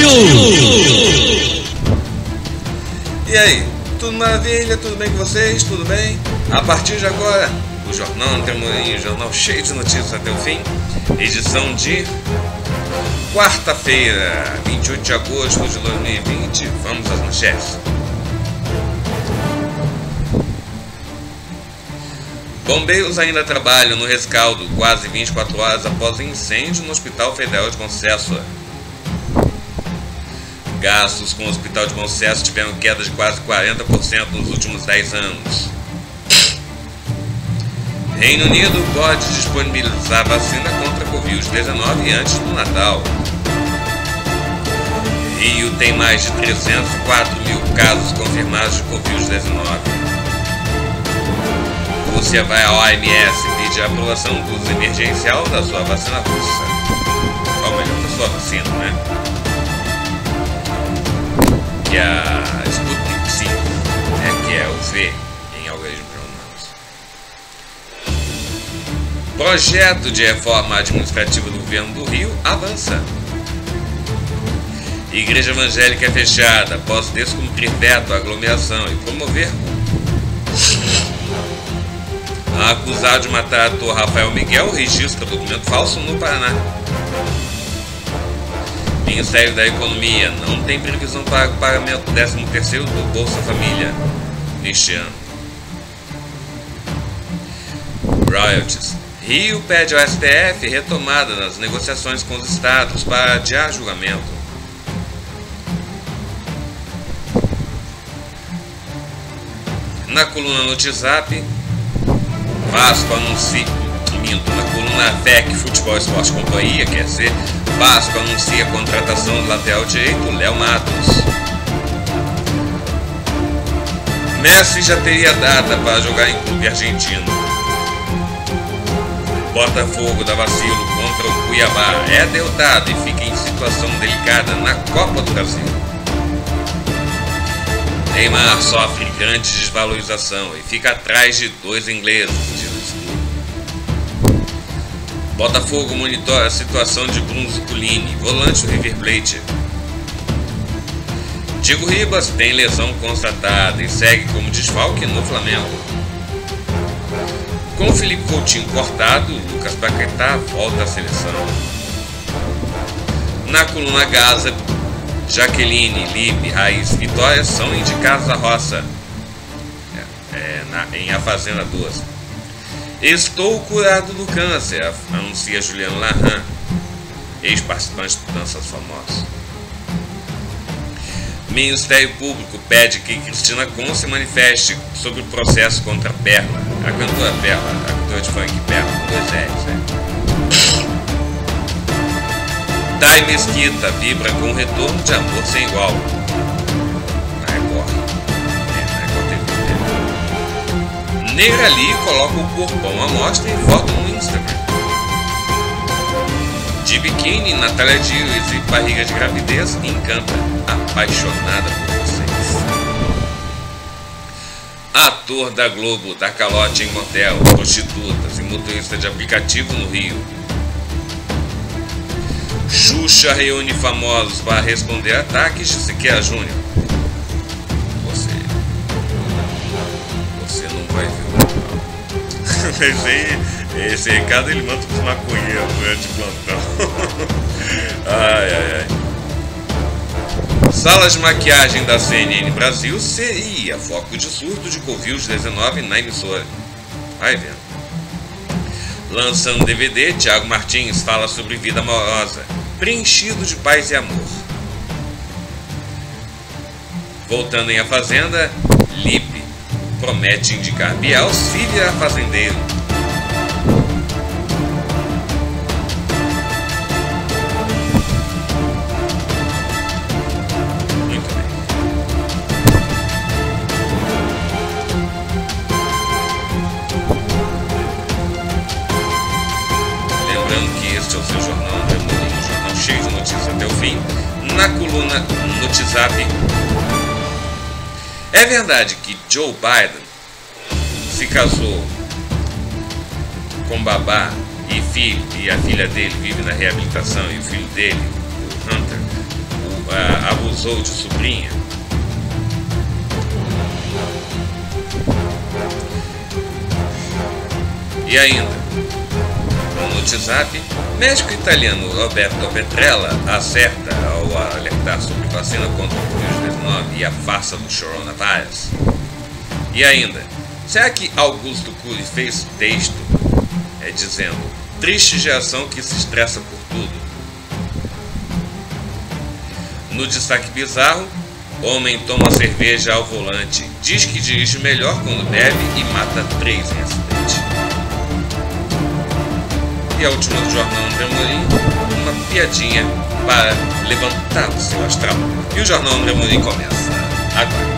Brasil! E aí, tudo maravilha? Tudo bem com vocês? Tudo bem? A partir de agora, o Jornal Antemoinho, jornal cheio de notícias até o fim. Edição de quarta-feira, 28 de agosto de 2020. Vamos às manchetes. Bombeiros ainda trabalham no rescaldo quase 24 horas após incêndio no Hospital Federal de Bom Sucesso. Gastos com o Hospital de Bom Sucesso tiveram queda de quase 40% nos últimos 10 anos. Reino Unido pode disponibilizar vacina contra a Covid-19 antes do Natal. Rio tem mais de 304 mil casos confirmados de Covid-19. Rússia vai à OMS pedir a aprovação do uso emergencial da sua vacina russa. Ou melhor, da sua vacina, né? Que é a Sputnik 5, né? Que é o V em algoritmo de humanos. Projeto de reforma administrativa do governo do Rio avança. Igreja evangélica é fechada após descumprir veto à aglomeração e promover acusado de matar ator Rafael Miguel registra documento falso no Paraná. Ministério da Economia não tem previsão para o pagamento do 13º do Bolsa Família neste ano. Royalties. Rio pede ao STF retomada nas negociações com os estados para adiar julgamento. Na coluna Notizap, Vasco anuncia, na coluna VEC Futebol Esporte Companhia, quer dizer, Vasco anuncia a contratação do lateral direito Léo Matos. Messi já teria data para jogar em clube argentino. Botafogo dá vacilo contra o Cuiabá, é derrotado e fica em situação delicada na Copa do Brasil. Neymar sofre grande desvalorização e fica atrás de 2 ingleses. Botafogo monitora a situação de Bruno Zuculini, volante do River Plate. Diego Ribas tem lesão constatada e segue como desfalque no Flamengo. Com Felipe Coutinho cortado, Lucas Paquetá volta à seleção. Na coluna Gaza, Jaqueline, Lipe, Raiz e Vitória são indicados à roça em A Fazenda 2. Estou curado do câncer, anuncia Juliano Larran, ex-participante do Danças Famosas. Ministério Público pede que Cristina Con se manifeste sobre o processo contra a Perla, a cantora Perla, a cantora de funk Perla, com 2 L's, né? Thay Mesquita vibra com o retorno de Amor Sem Igual. Na Record. Na Record TV. Negra Lee coloca o corpão à mostra e foto no Instagram. De biquíni, Natália Dias e barriga de gravidez encanta. Apaixonada por vocês. Ator da Globo dá calote em motel, prostitutas e motorista de aplicativo no Rio. Xuxa reúne famosos para responder ataques de Siqueira Júnior. Você não vai ver. Esse recado ele manda para os maconheiros durante plantão. Ai. Sala de maquiagem da CNN Brasil seria foco de surto de Covid-19 na emissora. Vai vendo. Lançando DVD, Thiago Martins fala sobre vida amorosa, preenchido de paz e amor. Voltando em A Fazenda, Lipe promete indicar Biel se virar fazendeiro. Muito bem. Lembrando que este é o seu jornal, um jornal cheio de notícias até o fim. Na coluna Notizap, é verdade que Joe Biden se casou com babá e filho, e a filha dele vive na reabilitação, e o filho dele, o Hunter, abusou de sobrinha. E ainda, no WhatsApp, médico italiano Roberto Petrella acerta ao alertar sobre vacina contra o Covid-19 e a farsa do coronavírus. E ainda, será que Augusto Cury fez texto dizendo triste geração que se estressa por tudo? No destaque bizarro, homem toma cerveja ao volante, diz que dirige melhor quando bebe e mata 3 em acidente. E a última do jornal André Amorim, uma piadinha para levantar o seu astral. E o jornal André Amorim começa agora.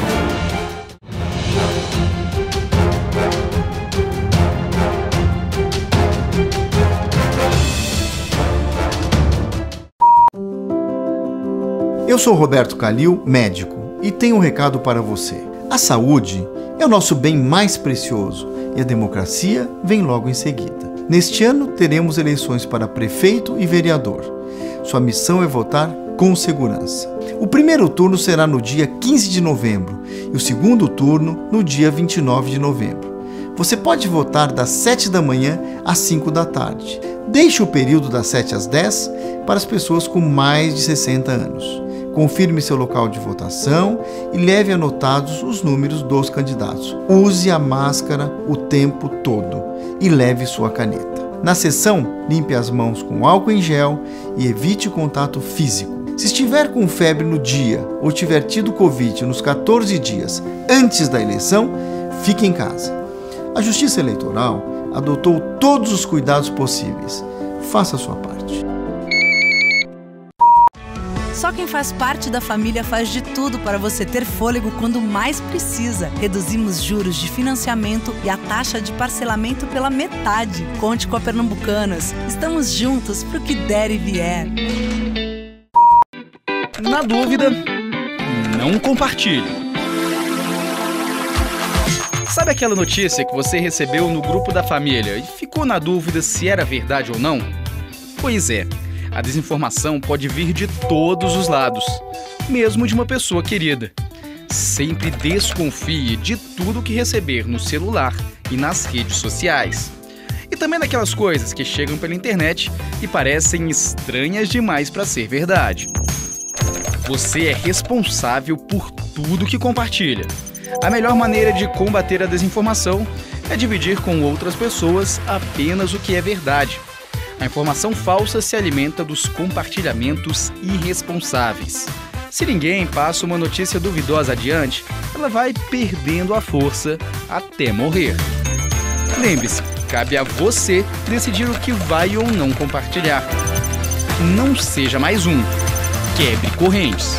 Eu sou Roberto Calil, médico, e tenho um recado para você. A saúde é o nosso bem mais precioso e a democracia vem logo em seguida. Neste ano teremos eleições para prefeito e vereador. Sua missão é votar com segurança. O primeiro turno será no dia 15 de novembro e o segundo turno no dia 29 de novembro. Você pode votar das 7 da manhã às 5 da tarde. Deixe o período das 7 às 10 para as pessoas com mais de 60 anos. Confirme seu local de votação e leve anotados os números dos candidatos. Use a máscara o tempo todo e leve sua caneta. Na sessão, limpe as mãos com álcool em gel e evite o contato físico. Se estiver com febre no dia ou tiver tido Covid nos 14 dias antes da eleição, fique em casa. A Justiça Eleitoral adotou todos os cuidados possíveis. Faça a sua parte. Só quem faz parte da família faz de tudo para você ter fôlego quando mais precisa. Reduzimos juros de financiamento e a taxa de parcelamento pela metade. Conte com a Pernambucanas. Estamos juntos pro que der e vier. Na dúvida, não compartilhe. Sabe aquela notícia que você recebeu no grupo da família e ficou na dúvida se era verdade ou não? Pois é. A desinformação pode vir de todos os lados, mesmo de uma pessoa querida. Sempre desconfie de tudo que receber no celular e nas redes sociais. E também daquelas coisas que chegam pela internet e parecem estranhas demais para ser verdade. Você é responsável por tudo que compartilha. A melhor maneira de combater a desinformação é dividir com outras pessoas apenas o que é verdade. A informação falsa se alimenta dos compartilhamentos irresponsáveis. Se ninguém passa uma notícia duvidosa adiante, ela vai perdendo a força até morrer. Lembre-se, cabe a você decidir o que vai ou não compartilhar. Não seja mais um. Quebre correntes.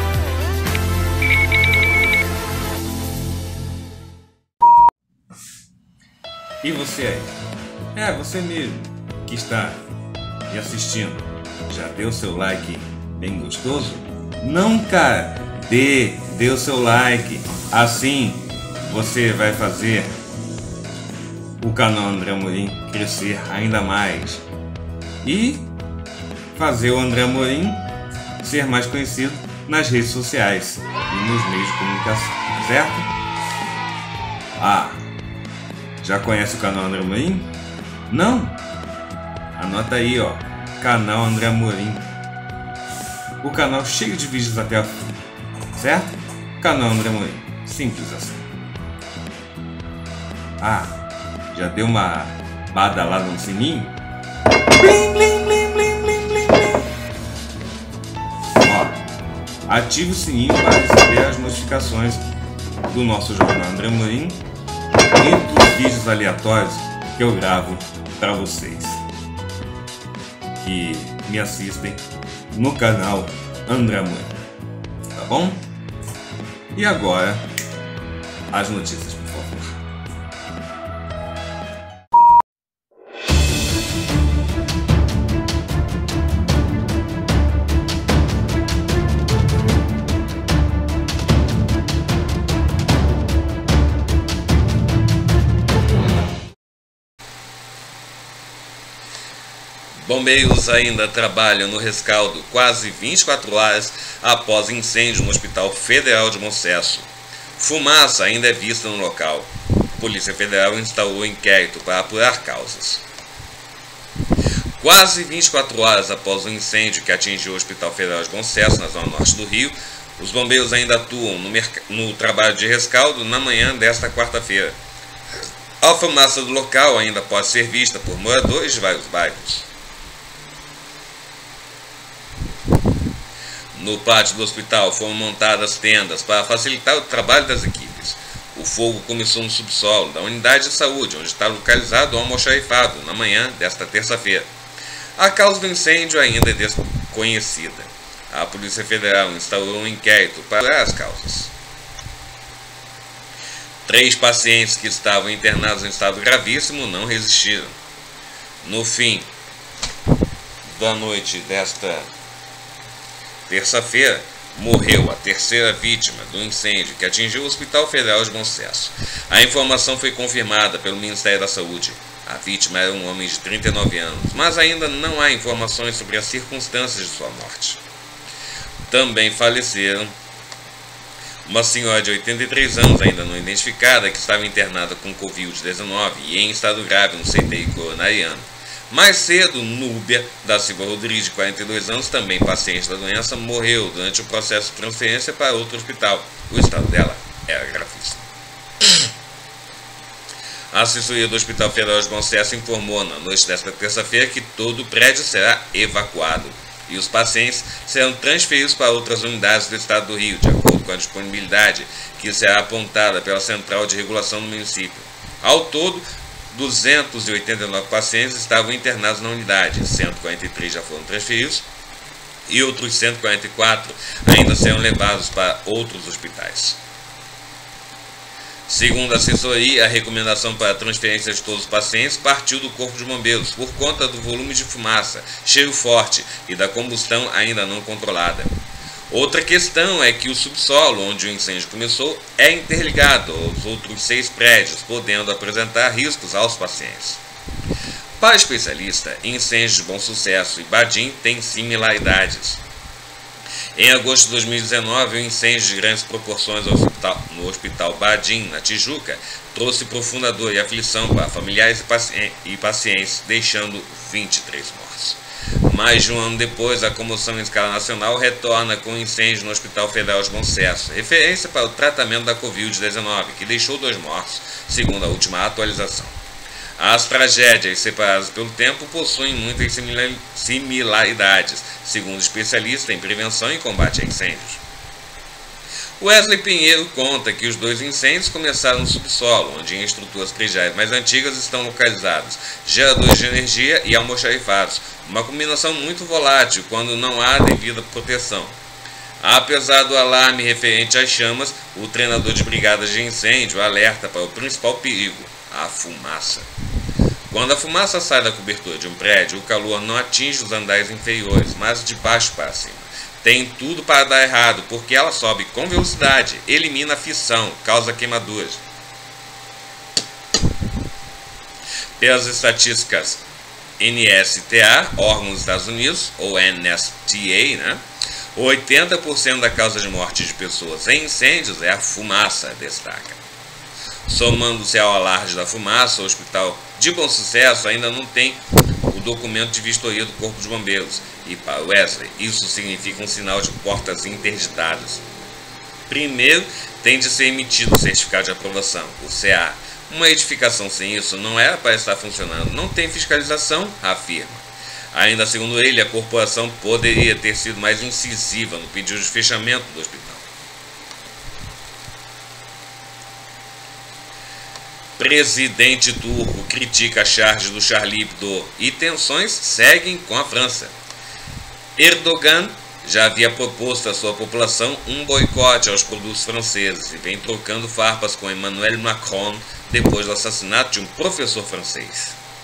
E você aí? É, você mesmo que está me assistindo. Já deu seu like bem gostoso? Não, cara! Dê o seu like. Assim você vai fazer o canal André Amorim crescer ainda mais e fazer o André Amorim ser mais conhecido nas redes sociais e nos meios de comunicação, certo? Ah, já conhece o canal André Amorim? Não? Anota aí, ó, canal André Amorim. O canal cheio de vídeos até a fim, certo? Canal André Amorim, simples assim. Ah, já deu uma badalada no sininho? Blim, blim, blim, blim, blim, blim, blim. Ó, ative o sininho para receber as notificações do nosso jornal André Amorim e dos vídeos aleatórios que eu gravo para vocês que me assistem no canal André Amorim, tá bom? E agora as notícias, por favor. Bombeiros ainda trabalham no rescaldo quase 24 horas após incêndio no Hospital Federal de Bom Sucesso. Fumaça ainda é vista no local. A Polícia Federal instaurou inquérito para apurar causas. Quase 24 horas após o incêndio que atingiu o Hospital Federal de Bom Sucesso, na zona norte do Rio, os bombeiros ainda atuam no trabalho de rescaldo na manhã desta quarta-feira. A fumaça do local ainda pode ser vista por moradores de vários bairros. No pátio do hospital foram montadas tendas para facilitar o trabalho das equipes. O fogo começou no subsolo da unidade de saúde, onde está localizado o almoxarifado, na manhã desta terça-feira. A causa do incêndio ainda é desconhecida. A Polícia Federal instaurou um inquérito para apurar as causas. 3 pacientes que estavam internados em estado gravíssimo não resistiram. No fim da noite desta terça-feira, morreu a terceira vítima do incêndio que atingiu o Hospital Federal de Bom Sucesso. A informação foi confirmada pelo Ministério da Saúde. A vítima era um homem de 39 anos, mas ainda não há informações sobre as circunstâncias de sua morte. Também faleceram uma senhora de 83 anos, ainda não identificada, que estava internada com Covid-19 e em estado grave no CTI coronariano. Mais cedo, Núbia da Silva Rodrigues, de 42 anos, também paciente da doença, morreu durante o processo de transferência para outro hospital. O estado dela era gravíssimo. A assessoria do Hospital Federal de Bom Sucesso informou na noite desta terça-feira que todo o prédio será evacuado e os pacientes serão transferidos para outras unidades do estado do Rio, de acordo com a disponibilidade que será apontada pela Central de Regulação do município. Ao todo, 289 pacientes estavam internados na unidade, 143 já foram transferidos e outros 144 ainda serão levados para outros hospitais. Segundo a assessoria, a recomendação para a transferência de todos os pacientes partiu do Corpo de Bombeiros por conta do volume de fumaça, cheiro forte e da combustão ainda não controlada. Outra questão é que o subsolo, onde o incêndio começou, é interligado aos outros 6 prédios, podendo apresentar riscos aos pacientes. Para o especialista, incêndios de Bom Sucesso e Badim têm similaridades. Em agosto de 2019, o incêndio de grandes proporções no Hospital Badim, na Tijuca, trouxe profunda dor e aflição para familiares e pacientes, deixando 23 mortos. Mais de um ano depois, a comoção em escala nacional retorna com o incêndio no Hospital Federal de Bom Sucesso, referência para o tratamento da Covid-19, que deixou 2 mortos, segundo a última atualização. As tragédias separadas pelo tempo possuem muitas similaridades, segundo especialista em prevenção e combate a incêndios. Wesley Pinheiro conta que os 2 incêndios começaram no subsolo, onde em estruturas prediais mais antigas estão localizados geradores de energia e almoxarifados, uma combinação muito volátil quando não há devida proteção. Apesar do alarme referente às chamas, o treinador de brigadas de incêndio alerta para o principal perigo, a fumaça. Quando a fumaça sai da cobertura de um prédio, o calor não atinge os andares inferiores, mas de baixo para cima. Tem tudo para dar errado, porque ela sobe com velocidade, elimina a fissão, causa queimaduras. Pelas estatísticas NSTA, órgão dos Estados Unidos, ou NSTA, 80% da causa de morte de pessoas em incêndios é a fumaça, destaca. Somando-se ao alarde da fumaça, o Hospital de Bom Sucesso ainda não tem o documento de vistoria do Corpo de Bombeiros. E para Wesley, isso significa um sinal de portas interditadas. Primeiro, tem de ser emitido o certificado de aprovação, o CA. Uma edificação sem isso não era para estar funcionando, não tem fiscalização, afirma. Ainda segundo ele, a corporação poderia ter sido mais incisiva no pedido de fechamento do hospital. Presidente turco critica a charge do Charlie Hebdo e tensões seguem com a França. Erdogan já havia proposto à sua população um boicote aos produtos franceses e vem trocando farpas com Emmanuel Macron depois do assassinato de um professor francês.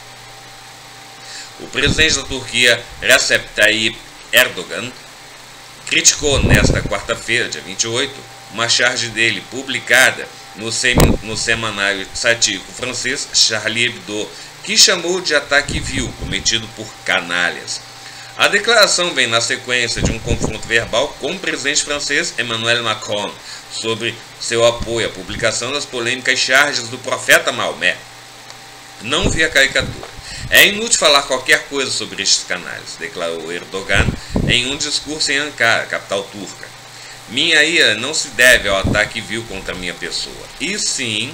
O presidente da Turquia, Recep Tayyip Erdogan, criticou nesta quarta-feira, dia 28, uma charge dele publicada no semanário satírico francês Charlie Hebdo, que chamou de ataque vil cometido por canalhas. A declaração vem na sequência de um confronto verbal com o presidente francês Emmanuel Macron sobre seu apoio à publicação das polêmicas charges do profeta Maomé. Não vi a caricatura. É inútil falar qualquer coisa sobre estes canalhas, declarou Erdogan em um discurso em Ankara, capital turca. Minha ira não se deve ao ataque vil contra minha pessoa, e sim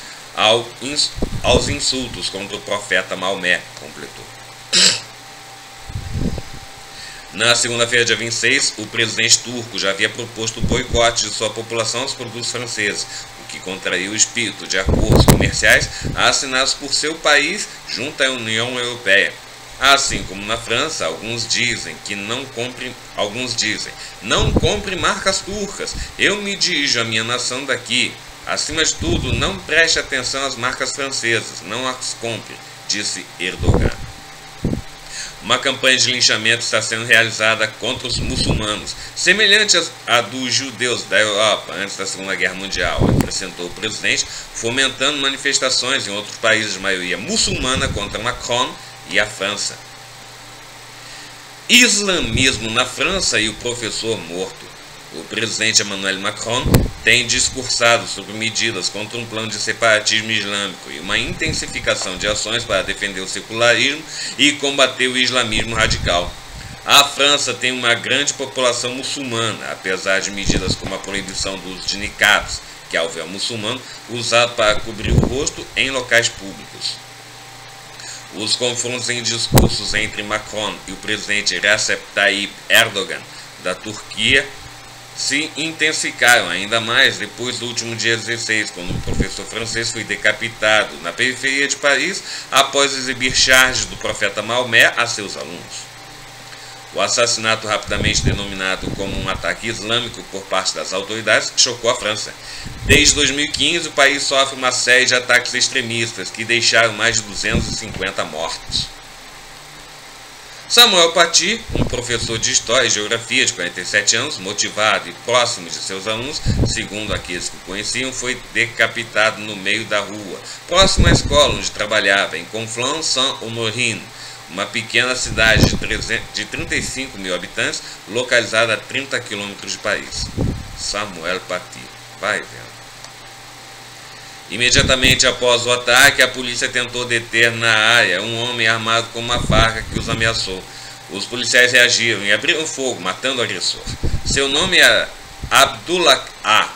aos insultos contra o profeta Maomé, completou. Na segunda-feira, dia 26, o presidente turco já havia proposto o boicote de sua população aos produtos franceses, o que contrariu o espírito de acordos comerciais assinados por seu país junto à União Europeia. Assim como na França, alguns dizem não compre marcas turcas, eu me dirijo à minha nação daqui. Acima de tudo, não preste atenção às marcas francesas, não as compre, disse Erdogan. Uma campanha de linchamento está sendo realizada contra os muçulmanos, semelhante à dos judeus da Europa antes da Segunda Guerra Mundial, acrescentou o presidente, fomentando manifestações em outros países de maioria muçulmana contra Macron e a França. Islamismo na França e o professor morto. O presidente Emmanuel Macron tem discursado sobre medidas contra um plano de separatismo islâmico e uma intensificação de ações para defender o secularismo e combater o islamismo radical. A França tem uma grande população muçulmana, apesar de medidas como a proibição do uso de niqabs, que é o véu muçulmano, usado para cobrir o rosto em locais públicos. Os confrontos em discursos entre Macron e o presidente Recep Tayyip Erdogan da Turquia se intensificaram ainda mais depois do último dia 16, quando um professor francês foi decapitado na periferia de Paris após exibir charges do profeta Maomé a seus alunos. O assassinato, rapidamente denominado como um ataque islâmico por parte das autoridades, chocou a França. Desde 2015, o país sofre uma série de ataques extremistas que deixaram mais de 250 mortos. Samuel Paty, um professor de História e Geografia de 47 anos, motivado e próximo de seus alunos, segundo aqueles que o conheciam, foi decapitado no meio da rua, próximo à escola onde trabalhava, em Conflans-Saint-Honorine, uma pequena cidade de 35 mil habitantes, localizada a 30 quilômetros de Paris. Samuel Paty, vai vendo. Imediatamente após o ataque, a polícia tentou deter na área um homem armado com uma faca que os ameaçou. Os policiais reagiram e abriram fogo, matando o agressor. Seu nome era Abdullah A.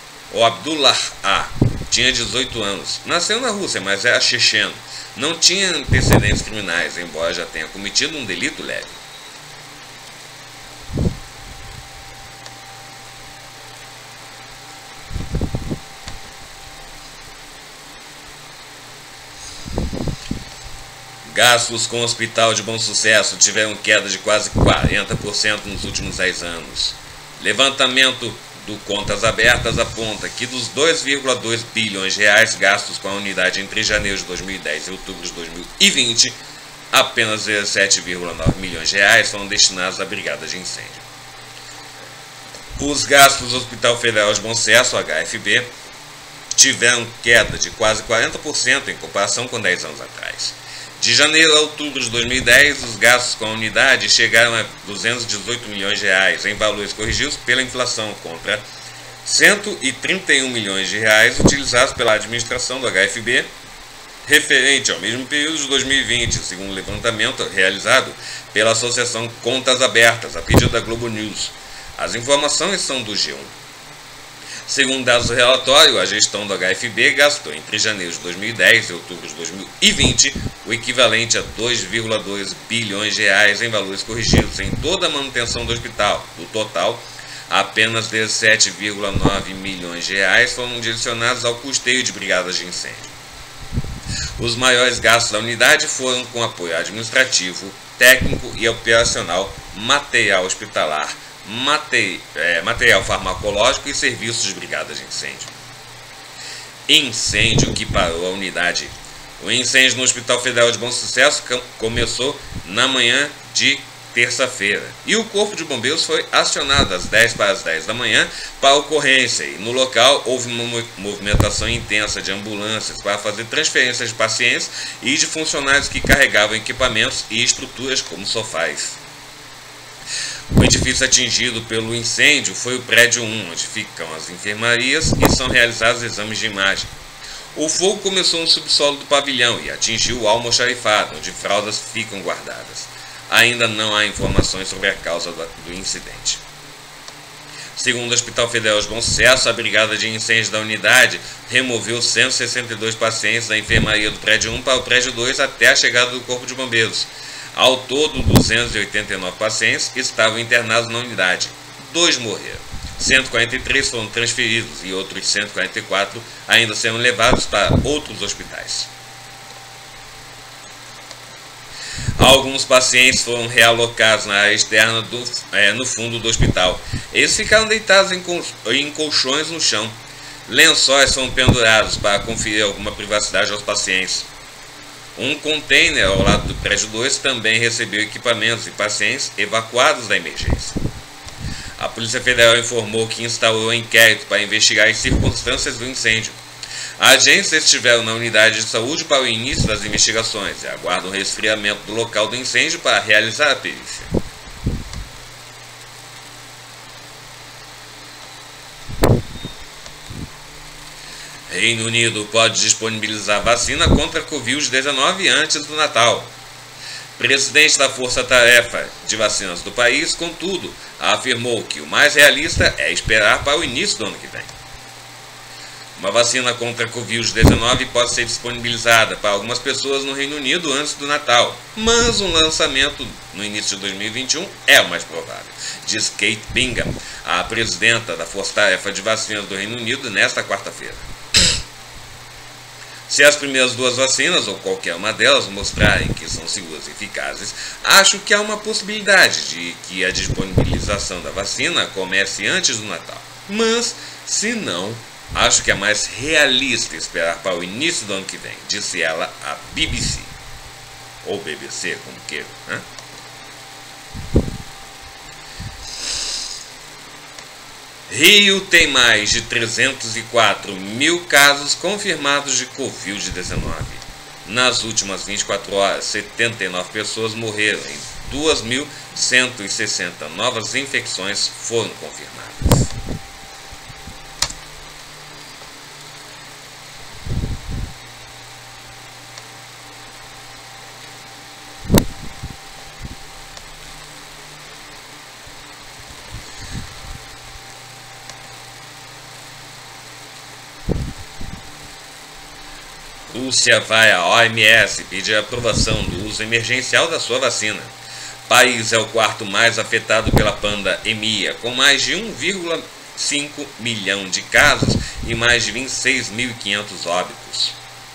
Tinha 18 anos. Nasceu na Rússia, mas era checheno. Não tinha antecedentes criminais, embora já tenha cometido um delito leve. Gastos com o Hospital de Bom Sucesso tiveram queda de quase 40% nos últimos 10 anos. Levantamento do Contas Abertas aponta que dos 2,2 bilhões de reais gastos com a unidade entre janeiro de 2010 e outubro de 2020, apenas 17,9 milhões de reais foram destinados à Brigada de Incêndio. Os gastos do Hospital Federal de Bom Sucesso, HFB, tiveram queda de quase 40% em comparação com 10 anos atrás. De janeiro a outubro de 2010, os gastos com a unidade chegaram a 218 milhões de reais em valores corrigidos pela inflação, contra 131 milhões de reais utilizados pela administração do HFB, referente ao mesmo período de 2020, segundo o levantamento realizado pela Associação Contas Abertas, a pedido da Globo News. As informações são do G1. Segundo dados do relatório, a gestão do HFB gastou entre janeiro de 2010 e outubro de 2020 o equivalente a 2,2 bilhões de reais em valores corrigidos em toda a manutenção do hospital. Do total, apenas 17,9 milhões de reais foram direcionados ao custeio de brigadas de incêndio. Os maiores gastos da unidade foram com apoio administrativo, técnico e operacional, material hospitalar, material farmacológico e serviços de brigadas de incêndio. Incêndio que parou a unidade. O incêndio no Hospital Federal de Bom Sucesso começou na manhã de terça-feira, e o Corpo de Bombeiros foi acionado às 10 para as 10 da manhã para a ocorrência, e no local houve uma movimentação intensa de ambulâncias para fazer transferências de pacientes e de funcionários que carregavam equipamentos e estruturas como sofás. O edifício atingido pelo incêndio foi o prédio 1, onde ficam as enfermarias e são realizados exames de imagem. O fogo começou no subsolo do pavilhão e atingiu o almoxarifado, onde fraldas ficam guardadas. Ainda não há informações sobre a causa do incidente. Segundo o Hospital Federal de Bom Sucesso, a Brigada de Incêndios da unidade removeu 162 pacientes da enfermaria do prédio 1 para o prédio 2 até a chegada do Corpo de Bombeiros. Ao todo, 289 pacientes estavam internados na unidade. 2 morreram. 143 foram transferidos e outros 144 ainda serão levados para outros hospitais. Alguns pacientes foram realocados na área externa no fundo do hospital. Eles ficaram deitados em colchões no chão. Lençóis foram pendurados para conferir alguma privacidade aos pacientes. Um container ao lado do prédio 2 também recebeu equipamentos e pacientes evacuados da emergência. A Polícia Federal informou que instaurou um inquérito para investigar as circunstâncias do incêndio. Agentes estiveram na unidade de saúde para o início das investigações e aguardam o resfriamento do local do incêndio para realizar a perícia. Reino Unido pode disponibilizar vacina contra a Covid-19 antes do Natal. Presidente da Força Tarefa de Vacinas do país, contudo, afirmou que o mais realista é esperar para o início do ano que vem. Uma vacina contra a Covid-19 pode ser disponibilizada para algumas pessoas no Reino Unido antes do Natal, mas um lançamento no início de 2021 é o mais provável, diz Kate Bingham, a presidenta da Força Tarefa de Vacinas do Reino Unido, nesta quarta-feira. Se as primeiras 2 vacinas, ou qualquer uma delas, mostrarem que são seguras e eficazes, acho que há uma possibilidade de que a disponibilização da vacina comece antes do Natal. Mas, se não, acho que é mais realista esperar para o início do ano que vem, disse ela à BBC. Ou BBC, como queiram, né? Rio tem mais de 304 mil casos confirmados de Covid-19. Nas últimas 24 horas, 79 pessoas morreram e 2.160 novas infecções foram confirmadas. Rússia vai à OMS pedir a aprovação do uso emergencial da sua vacina. O país é o 4º mais afetado pela pandemia, com mais de 1,5 milhão de casos e mais de 26.500 óbitos.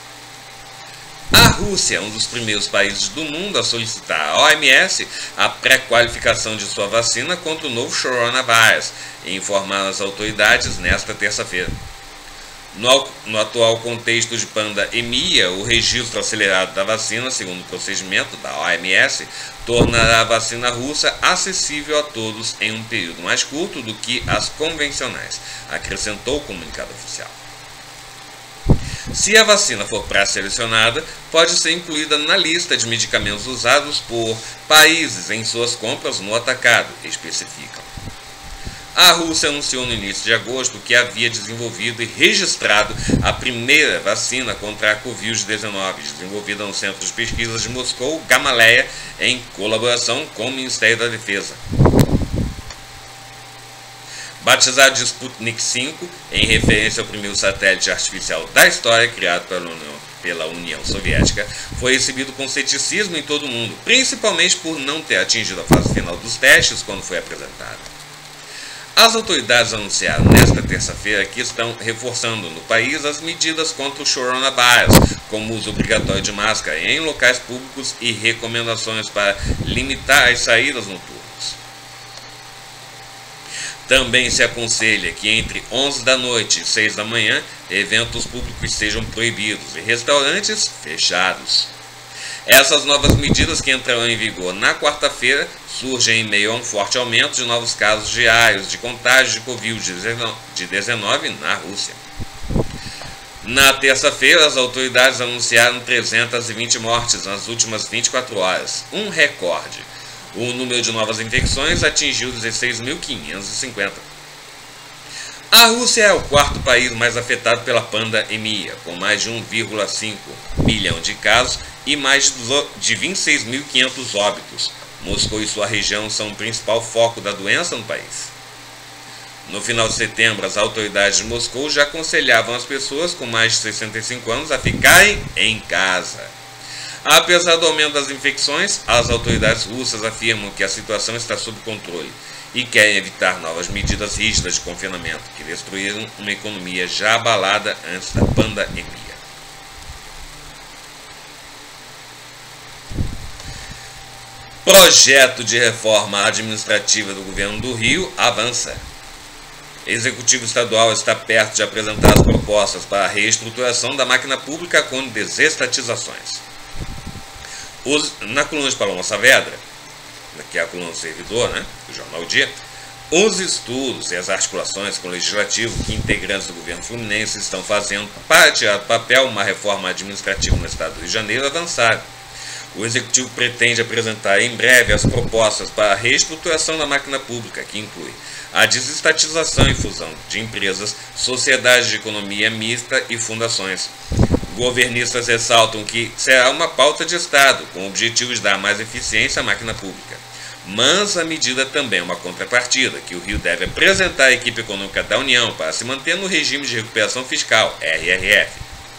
A Rússia é um dos primeiros países do mundo a solicitar à OMS a pré-qualificação de sua vacina contra o novo coronavírus, informaram as autoridades nesta terça-feira. No atual contexto de pandemia, o registro acelerado da vacina, segundo o procedimento da OMS, tornará a vacina russa acessível a todos em um período mais curto do que as convencionais, acrescentou o comunicado oficial. Se a vacina for pré-selecionada, pode ser incluída na lista de medicamentos usados por países em suas compras no atacado, especificam. A Rússia anunciou no início de agosto que havia desenvolvido e registrado a primeira vacina contra a Covid-19, desenvolvida no Centro de Pesquisas de Moscou, Gamaleya, em colaboração com o Ministério da Defesa. Batizado de Sputnik V, em referência ao primeiro satélite artificial da história criado pela União Soviética, foi recebido com ceticismo em todo o mundo, principalmente por não ter atingido a fase final dos testes quando foi apresentado. As autoridades anunciaram nesta terça-feira que estão reforçando no país as medidas contra o coronavírus, como uso obrigatório de máscara em locais públicos e recomendações para limitar as saídas noturnas. Também se aconselha que entre 11 da noite e 6 da manhã, eventos públicos sejam proibidos e restaurantes fechados. Essas novas medidas, que entrarão em vigor na quarta-feira, surgem em meio a um forte aumento de novos casos diários de contágio de Covid-19 na Rússia. Na terça-feira, as autoridades anunciaram 320 mortes nas últimas 24 horas, um recorde. O número de novas infecções atingiu 16.550. A Rússia é o quarto país mais afetado pela pandemia, com mais de 1,5 milhão de casos e mais de 26.500 óbitos. Moscou e sua região são o principal foco da doença no país. No final de setembro, as autoridades de Moscou já aconselhavam as pessoas com mais de 65 anos a ficarem em casa. Apesar do aumento das infecções, as autoridades russas afirmam que a situação está sob controle e querem evitar novas medidas rígidas de confinamento que destruíram uma economia já abalada antes da pandemia. Projeto de reforma administrativa do governo do Rio avança. O Executivo Estadual está perto de apresentar as propostas para a reestruturação da máquina pública com desestatizações. Na coluna de Paloma Saavedra, que é a coluna do servidor, do Jornal Dia, os estudos e as articulações com o Legislativo que integrantes do governo fluminense estão fazendo para tirar do papel uma reforma administrativa no estado do Rio de Janeiro avançaram. O Executivo pretende apresentar em breve as propostas para a reestruturação da máquina pública, que inclui a desestatização e fusão de empresas, sociedades de economia mista e fundações. Governistas ressaltam que será uma pauta de Estado, com o objetivo de dar mais eficiência à máquina pública. Mas a medida também é uma contrapartida, que o Rio deve apresentar à equipe econômica da União para se manter no regime de recuperação fiscal, RRF.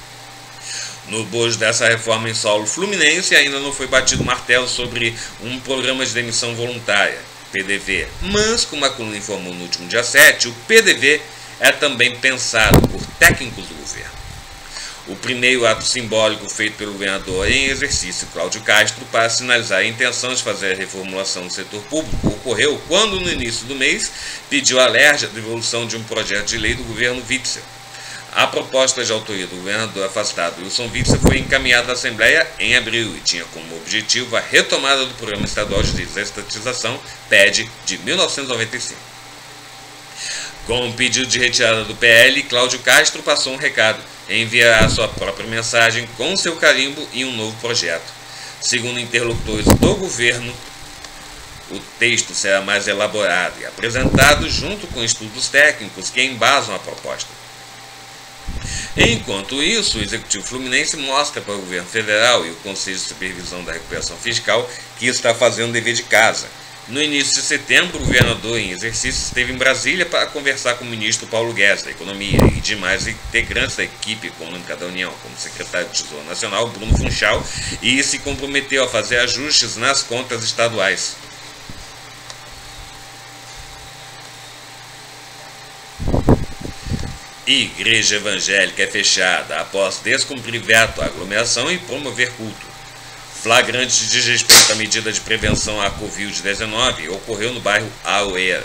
No bojo dessa reforma em solo fluminense, ainda não foi batido martelo sobre um programa de demissão voluntária, PDV. Mas, como a coluna informou no último dia 7, o PDV é também pensado por técnicos do governo. O primeiro ato simbólico feito pelo governador em exercício, Cláudio Castro, para sinalizar a intenção de fazer a reformulação do setor público ocorreu quando, no início do mês, pediu alerta de devolução de um projeto de lei do governo Witzel. A proposta de autoria do governador afastado Wilson Witzel foi encaminhada à Assembleia em abril e tinha como objetivo a retomada do Programa Estadual de Desestatização, PED, de 1995. Com o pedido de retirada do PL, Cláudio Castro passou um recado: enviará sua própria mensagem com seu carimbo e um novo projeto. Segundo interlocutores do governo, o texto será mais elaborado e apresentado junto com estudos técnicos que embasam a proposta. Enquanto isso, o Executivo Fluminense mostra para o governo federal e o Conselho de Supervisão da Recuperação Fiscal que está fazendo o dever de casa. No início de setembro, o governador em exercício esteve em Brasília para conversar com o ministro Paulo Guedes da Economia e demais integrantes da equipe econômica da União, como o secretário de Tesouro Nacional, Bruno Funchal, e se comprometeu a fazer ajustes nas contas estaduais. Igreja evangélica é fechada após descumprir veto à aglomeração e promover culto. Flagrante de desrespeito à medida de prevenção à Covid-19 ocorreu no bairro Aroeira.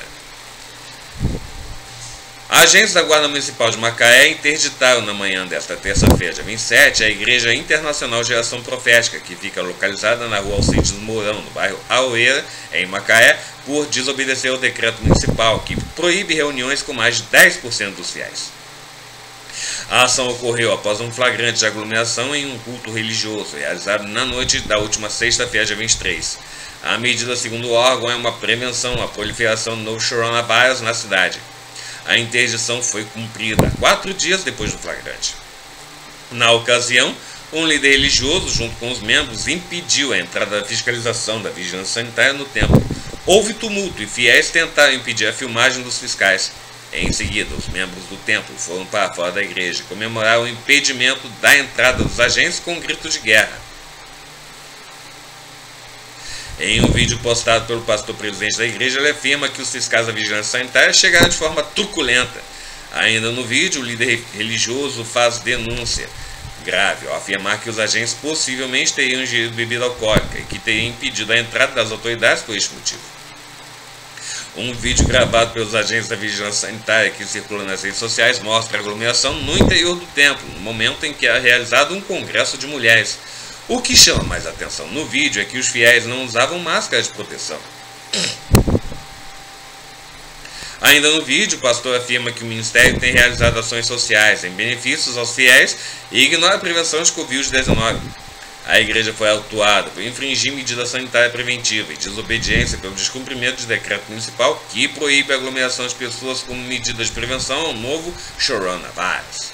Agentes da Guarda Municipal de Macaé interditaram na manhã desta terça-feira, dia 27, a Igreja Internacional Geração Profética, que fica localizada na rua Alcides Mourão, no bairro Aroeira, em Macaé, por desobedecer ao decreto municipal, que proíbe reuniões com mais de 10% dos fiéis. A ação ocorreu após um flagrante de aglomeração em um culto religioso, realizado na noite da última sexta-feira, dia 23. A medida, segundo o órgão, é uma prevenção à proliferação do novo coronavírus na cidade. A interdição foi cumprida 4 dias depois do flagrante. Na ocasião, um líder religioso, junto com os membros, impediu a entrada da fiscalização da vigilância sanitária no templo. Houve tumulto e fiéis tentaram impedir a filmagem dos fiscais. Em seguida, os membros do templo foram para fora da igreja e comemoraram o impedimento da entrada dos agentes com um grito de guerra. Em um vídeo postado pelo pastor presidente da igreja, ele afirma que os fiscais da vigilância sanitária chegaram de forma truculenta. Ainda no vídeo, o líder religioso faz denúncia grave ao afirmar que os agentes possivelmente teriam ingerido bebida alcoólica e que teriam impedido a entrada das autoridades por este motivo. Um vídeo gravado pelos agentes da vigilância sanitária que circula nas redes sociais mostra a aglomeração no interior do templo, no momento em que é realizado um congresso de mulheres. O que chama mais atenção no vídeo é que os fiéis não usavam máscaras de proteção. Ainda no vídeo, o pastor afirma que o ministério tem realizado ações sociais em benefícios aos fiéis e ignora a prevenção de Covid-19. A igreja foi autuada por infringir medida sanitária preventiva e desobediência pelo descumprimento de decreto municipal que proíbe a aglomeração de pessoas como medida de prevenção ao novo coronavírus.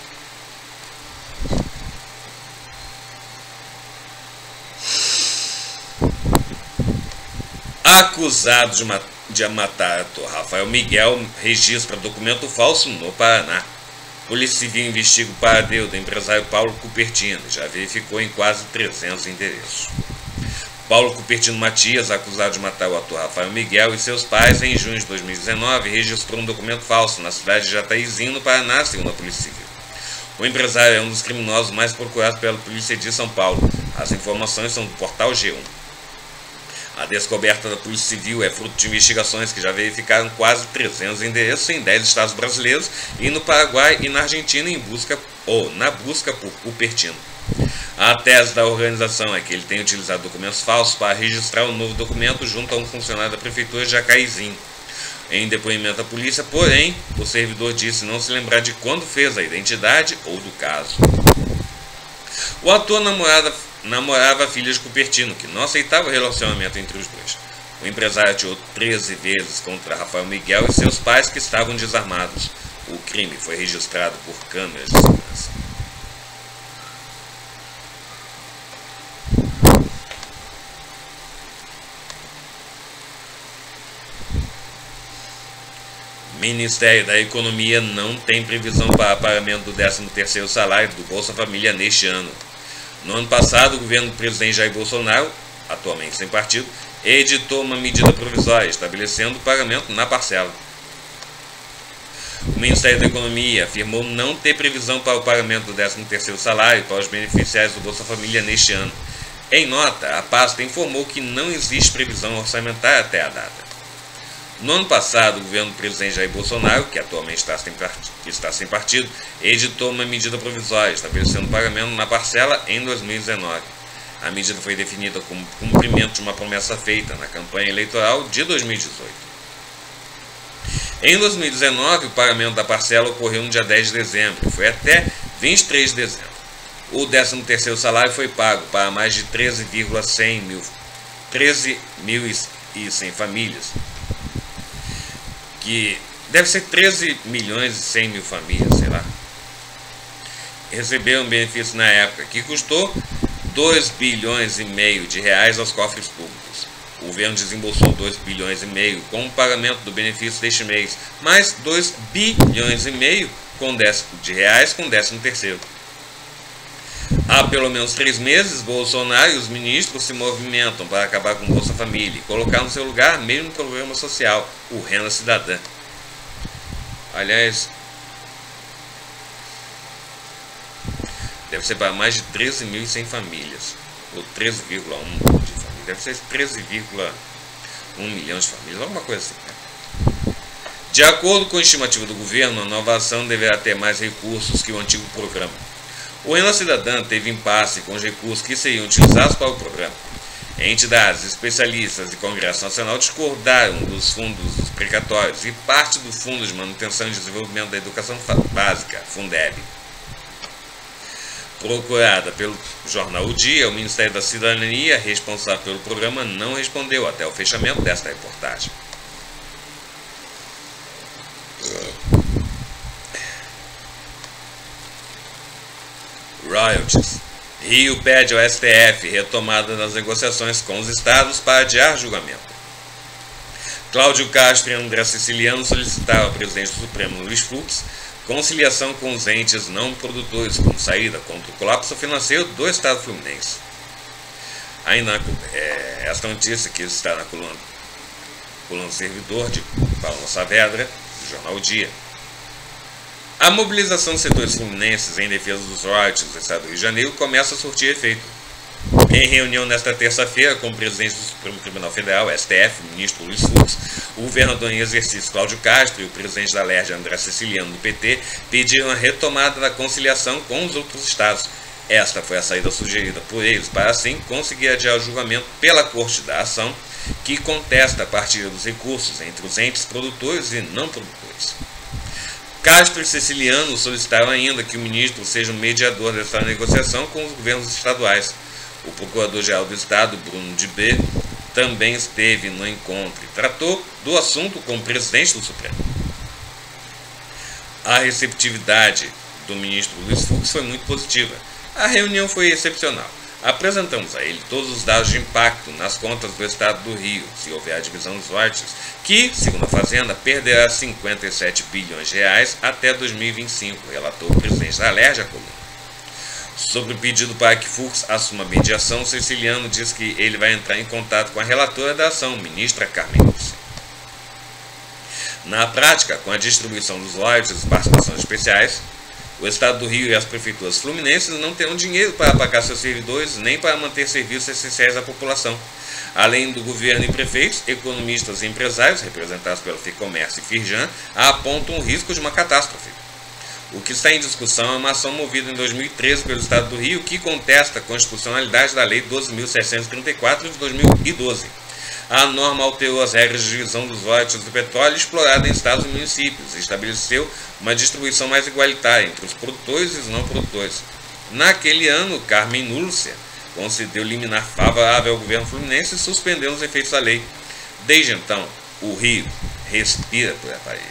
Acusado de matar ator Rafael Miguel registra documento falso no Paraná. Polícia Civil investiga o paradeiro do empresário Paulo Cupertino, já verificou em quase 300 endereços. Paulo Cupertino Matias, acusado de matar o ator Rafael Miguel e seus pais em junho de 2019, registrou um documento falso na cidade de Jataizinho, no Paraná, segundo a Polícia Civil. O empresário é um dos criminosos mais procurados pela Polícia de São Paulo. As informações são do portal G1. A descoberta da Polícia Civil é fruto de investigações que já verificaram quase 300 endereços em 10 estados brasileiros e no Paraguai e na Argentina na busca por Cupertino. A tese da organização é que ele tem utilizado documentos falsos para registrar um novo documento junto a um funcionário da prefeitura de Jacaizinho. Em depoimento à polícia, porém, o servidor disse não se lembrar de quando fez a identidade ou do caso. O ator namorava a filha de Cupertino, que não aceitava o relacionamento entre os dois. O empresário atirou 13 vezes contra Rafael Miguel e seus pais, que estavam desarmados. O crime foi registrado por câmeras de segurança. O Ministério da Economia não tem previsão para pagamento do 13º salário do Bolsa Família neste ano. No ano passado, o governo do presidente Jair Bolsonaro, atualmente sem partido, editou uma medida provisória estabelecendo o pagamento na parcela. O Ministério da Economia afirmou não ter previsão para o pagamento do 13º salário para os beneficiários do Bolsa Família neste ano. Em nota, a pasta informou que não existe previsão orçamentária até a data. No ano passado, o governo do presidente Jair Bolsonaro, que atualmente está sem partido, editou uma medida provisória, estabelecendo pagamento na parcela em 2019. A medida foi definida como cumprimento de uma promessa feita na campanha eleitoral de 2018. Em 2019, o pagamento da parcela ocorreu no dia 10 de dezembro e foi até 23 de dezembro. O 13º salário foi pago para mais de 13.100 famílias, que deve ser 13 milhões e 100 mil famílias, sei lá, receberam benefício na época, que custou 2 bilhões e meio de reais aos cofres públicos. O governo desembolsou 2 bilhões e meio com o pagamento do benefício deste mês, mais 2 bilhões e meio de reais com 13º. Há pelo menos 3 meses, Bolsonaro e os ministros se movimentam para acabar com o Bolsa Família e colocar no seu lugar mesmo programa social, o Renda Cidadã. Aliás, deve ser para mais de 13.100 famílias, ou 13,1 de famílias, deve ser 13,1 milhão de famílias, alguma coisa assim, né? De acordo com a estimativa do governo, a nova ação deverá ter mais recursos que o antigo programa. O Renda Cidadã teve impasse com os recursos que seriam utilizados para o programa. Entidades, especialistas e Congresso Nacional discordaram dos fundos dos precatórios e parte do Fundo de Manutenção e Desenvolvimento da Educação Básica, Fundeb. Procurada pelo jornal O Dia, o Ministério da Cidadania, responsável pelo programa, não respondeu até o fechamento desta reportagem. Royalties. Rio pede ao STF retomada das negociações com os estados para adiar julgamento. Cláudio Castro e André Siciliano solicitaram ao presidente do Supremo, Luiz Fux, conciliação com os entes não produtores como saída contra o colapso financeiro do Estado Fluminense. Ainda esta notícia que está na coluna servidor de Paulo Saavedra, do jornal O Dia. A mobilização dos setores fluminenses em defesa dos royalties do Estado do Rio de Janeiro começa a surtir efeito. Em reunião nesta terça-feira com o presidente do Supremo Tribunal Federal, STF, o ministro Luiz Fux, o governador em exercício Cláudio Castro e o presidente da LERJ, André Siciliano, do PT, pediram a retomada da conciliação com os outros estados. Esta foi a saída sugerida por eles para assim conseguir adiar o julgamento pela Corte da Ação, que contesta a partilha dos recursos entre os entes produtores e não produtores. Castro e Ceciliano solicitaram ainda que o ministro seja o mediador dessa negociação com os governos estaduais. O Procurador-Geral do Estado, Bruno de B., também esteve no encontro e tratou do assunto com o presidente do Supremo. A receptividade do ministro Luiz Fux foi muito positiva. A reunião foi excepcional. Apresentamos a ele todos os dados de impacto nas contas do Estado do Rio, se houver a divisão dos royalties, que, segundo a Fazenda, perderá 57 bilhões de reais até 2025, relatou o presidente da Alerj à coluna. Sobre o pedido para que Fux assuma a mediação, Ceciliano diz que ele vai entrar em contato com a relatora da ação, ministra Carmen Lúcia. Na prática, com a distribuição dos royalties e participações especiais, o Estado do Rio e as prefeituras fluminenses não terão dinheiro para pagar seus servidores nem para manter serviços essenciais à população. Além do governo e prefeitos, economistas e empresários, representados pelo FIComércio e Firjan, apontam o risco de uma catástrofe. O que está em discussão é uma ação movida em 2013 pelo Estado do Rio que contesta a constitucionalidade da Lei 12.734 de 2012. A norma alterou as regras de divisão dos royalties do petróleo explorado em estados e municípios e estabeleceu uma distribuição mais igualitária entre os produtores e os não produtores. Naquele ano, Carmen Lúcia concedeu liminar favorável ao governo fluminense e suspendeu os efeitos da lei. Desde então, o Rio respira por aparelhos.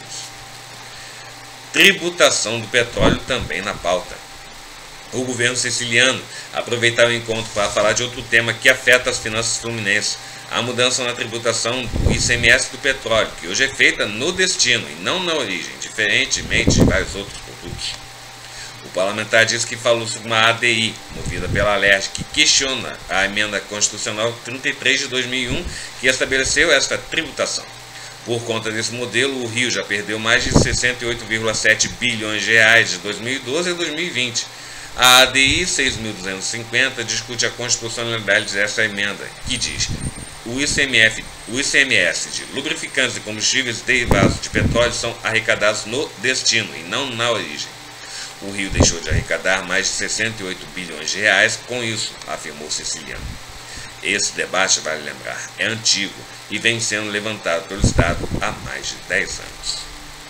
Tributação do petróleo também na pauta. O governo siciliano aproveitou o encontro para falar de outro tema que afeta as finanças fluminenses: a mudança na tributação do ICMS do petróleo, que hoje é feita no destino e não na origem, diferentemente de vários outros produtos. O parlamentar disse que falou sobre uma ADI, movida pela Alerj, que questiona a emenda constitucional 33 de 2001, que estabeleceu esta tributação. Por conta desse modelo, o Rio já perdeu mais de 68,7 bilhões de reais de 2012 a 2020. A ADI 6.250 discute a constitucionalidade dessa emenda, que diz: o ICMS de lubrificantes e combustíveis derivados de petróleo são arrecadados no destino e não na origem. O Rio deixou de arrecadar mais de 68 bilhões de reais com isso, afirmou Ceciliano. Esse debate, vale lembrar, é antigo e vem sendo levantado pelo Estado há mais de 10 anos.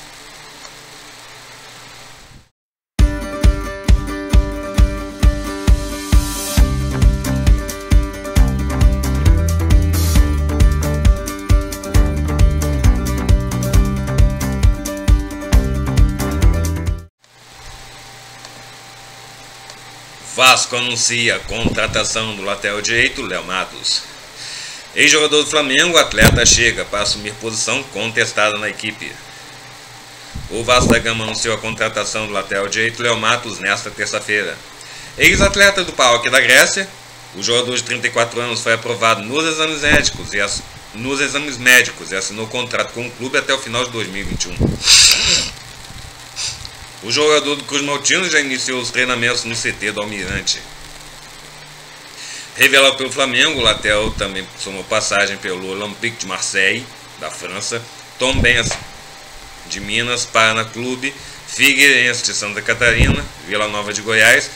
Vasco anuncia a contratação do lateral direito Léo Matos. Ex-jogador do Flamengo, o atleta chega para assumir posição contestada na equipe. O Vasco da Gama anunciou a contratação do lateral direito Léo Matos nesta terça-feira. Ex-atleta do PAOK da Grécia, o jogador de 34 anos foi aprovado nos exames médicos e assinou contrato com o clube até o final de 2021. O jogador do Cruz Maltino já iniciou os treinamentos no CT do Almirante. Revelado pelo Flamengo, o lateral também somou passagem pelo Olympique de Marseille, da França, Tom Benz, de Minas, Paraná Clube, Figueirense de Santa Catarina, Vila Nova de Goiás,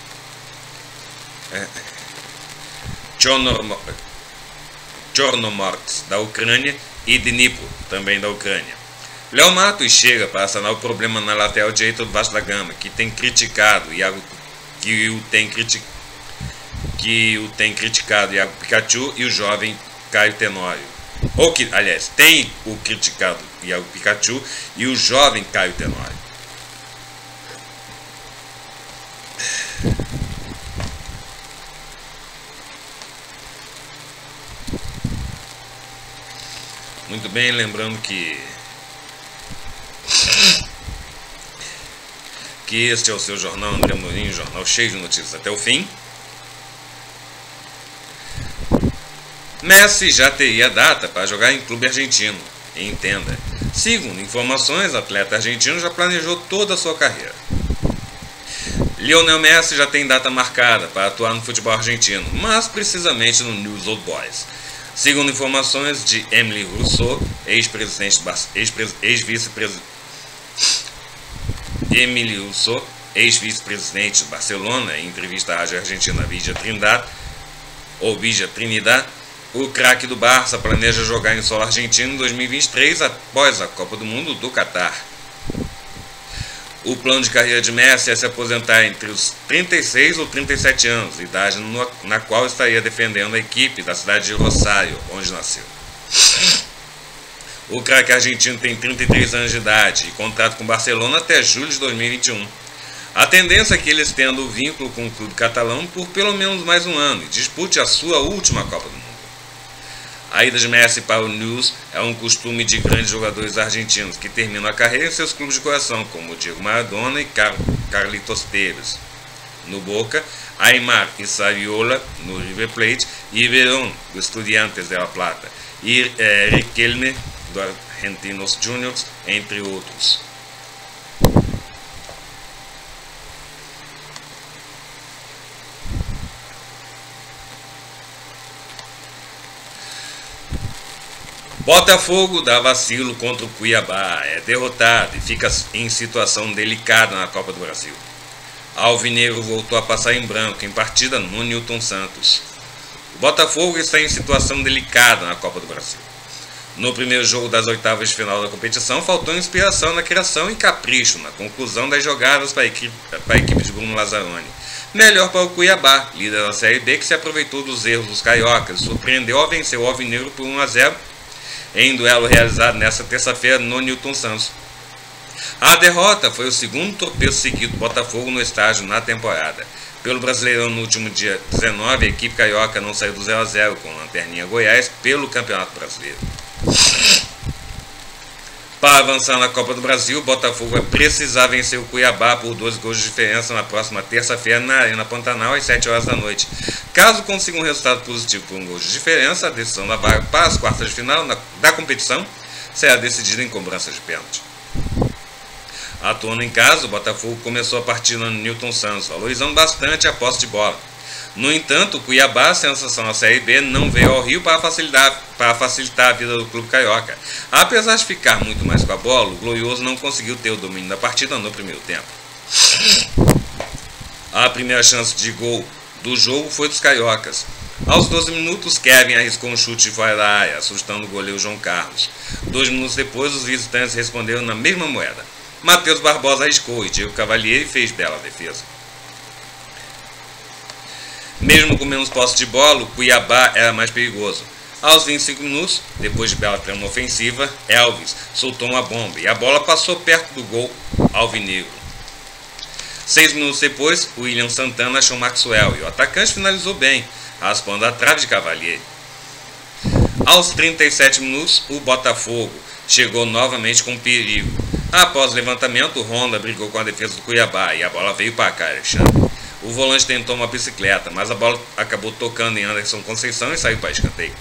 Chornomorsk, da Ucrânia, e Dnipro, também da Ucrânia. Léo Matos chega para sanar o problema na lateral direita do Vasco da Gama, que tem criticado Iago Pikachu e o jovem Caio Tenório. Tem o criticado Iago Pikachu e o jovem Caio Tenório. Muito bem, lembrando que este é o seu jornal André Mourinho, jornal cheio de notícias até o fim. Messi já teria data para jogar em clube argentino. Entenda. Segundo informações, o atleta argentino já planejou toda a sua carreira. Lionel Messi já tem data marcada para atuar no futebol argentino, mas precisamente no News Old Boys. Segundo informações de Emily Rousseau, ex-vice-presidente Emily Rousseau, ex-vice-presidente do Barcelona, em entrevista à rádio argentina Villa Trinidad, o craque do Barça planeja jogar em solo argentino em 2023 após a Copa do Mundo do Catar. O plano de carreira de Messi é se aposentar entre os 36 ou 37 anos, idade na qual estaria defendendo a equipe da cidade de Rosário, onde nasceu. O craque argentino tem 33 anos de idade e contrato com o Barcelona até julho de 2021. A tendência é que ele estenda o vínculo com o clube catalão por pelo menos mais um ano e dispute a sua última Copa do Mundo. A ida de Messi para o News é um costume de grandes jogadores argentinos que terminam a carreira em seus clubes de coração, como Diego Maradona e Carlitos Tevez no Boca, Aimar e Saviola no River Plate e Verón do Estudiantes de La Plata e Riquelme do Argentinos Juniors, entre outros. Botafogo dá vacilo contra o Cuiabá, é derrotado e fica em situação delicada na Copa do Brasil. Alvinegro voltou a passar em branco em partida no Newton Santos. O Botafogo está em situação delicada na Copa do Brasil. No primeiro jogo das oitavas de final da competição, faltou inspiração na criação e capricho na conclusão das jogadas para a equipe de Bruno Lazzaroni. Melhor para o Cuiabá, líder da Série B, que se aproveitou dos erros dos cariocas e surpreendeu ao vencer o Alvinegro por 1-0 em duelo realizado nesta terça-feira no Newton Santos. A derrota foi o segundo tropeço seguido do Botafogo no estádio na temporada. Pelo Brasileirão, no último dia 19, a equipe carioca não saiu do 0-0 com a Lanterninha Goiás pelo Campeonato Brasileiro. Para avançar na Copa do Brasil, o Botafogo vai precisar vencer o Cuiabá por 2 gols de diferença na próxima terça-feira na Arena Pantanal às 7 horas da noite. Caso consiga um resultado positivo por 1 gol de diferença, a decisão da vaga para as quartas de final da competição será decidida em cobrança de pênalti. Atuando em casa, o Botafogo começou a partida no Newton Santos, valorizando bastante a posse de bola. No entanto, o Cuiabá, sensação na Série B, não veio ao Rio para facilitar a vida do clube carioca. Apesar de ficar muito mais com a bola, o Glorioso não conseguiu ter o domínio da partida no primeiro tempo. A primeira chance de gol do jogo foi dos cariocas. Aos 12 minutos, Kevin arriscou um chute de fora da área, assustando o goleiro João Carlos. 2 minutos depois, os visitantes responderam na mesma moeda. Matheus Barbosa arriscou e Diego Cavalieri fez bela defesa. Mesmo com menos posse de bola, o Cuiabá era mais perigoso. Aos 25 minutos, depois de bela trama ofensiva, Elvis soltou uma bomba e a bola passou perto do gol alvinegro. 6 minutos depois, o William Santana achou Maxwell e o atacante finalizou bem, raspando a trave de Cavalieri. Aos 37 minutos, o Botafogo chegou novamente com perigo. Após o levantamento, o Honda brigou com a defesa do Cuiabá e a bola veio para cá, Alexandre. O volante tentou uma bicicleta, mas a bola acabou tocando em Anderson Conceição e saiu para escanteio.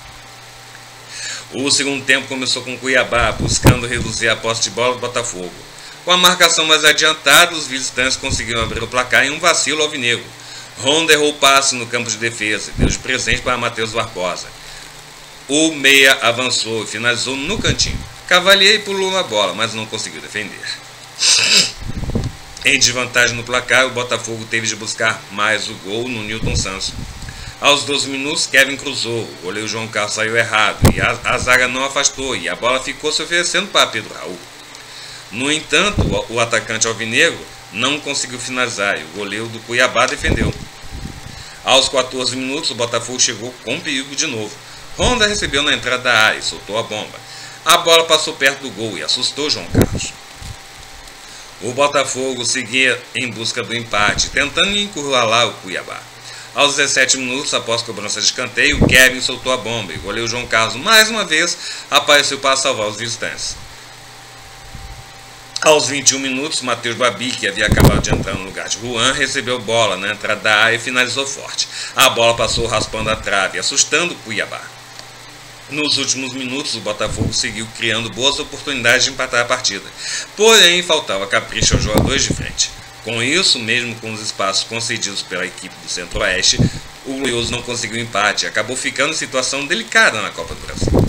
O segundo tempo começou com o Cuiabá buscando reduzir a posse de bola do Botafogo. Com a marcação mais adiantada, os visitantes conseguiram abrir o placar em um vacilo alvinegro. Honda errou o passe no campo de defesa e deu de presente para Matheus Barbosa. O meia avançou e finalizou no cantinho. Cavalieri pulou na bola, mas não conseguiu defender. Em desvantagem no placar, o Botafogo teve de buscar mais o gol no Newton Santos. Aos 12 minutos, Kevin cruzou, o goleiro João Carlos saiu errado e a zaga não afastou e a bola ficou se oferecendo para Pedro Raul. No entanto, o atacante alvinegro não conseguiu finalizar e o goleiro do Cuiabá defendeu. Aos 14 minutos, o Botafogo chegou com perigo de novo. Honda recebeu na entrada da área e soltou a bomba. A bola passou perto do gol e assustou João Carlos. O Botafogo seguia em busca do empate, tentando encurralar o Cuiabá. Aos 17 minutos, após cobrança de escanteio, Kevin soltou a bomba e o goleiro João Carlos, mais uma vez, apareceu para salvar os visitantes. Aos 21 minutos, Matheus Babi, que havia acabado de entrar no lugar de Juan, recebeu bola na entrada da área e finalizou forte. A bola passou raspando a trave, assustando o Cuiabá. Nos últimos minutos, o Botafogo seguiu criando boas oportunidades de empatar a partida. Porém, faltava capricho aos jogadores de frente. Com isso, mesmo com os espaços concedidos pela equipe do Centro-Oeste, o Glorioso não conseguiu empate e acabou ficando em situação delicada na Copa do Brasil.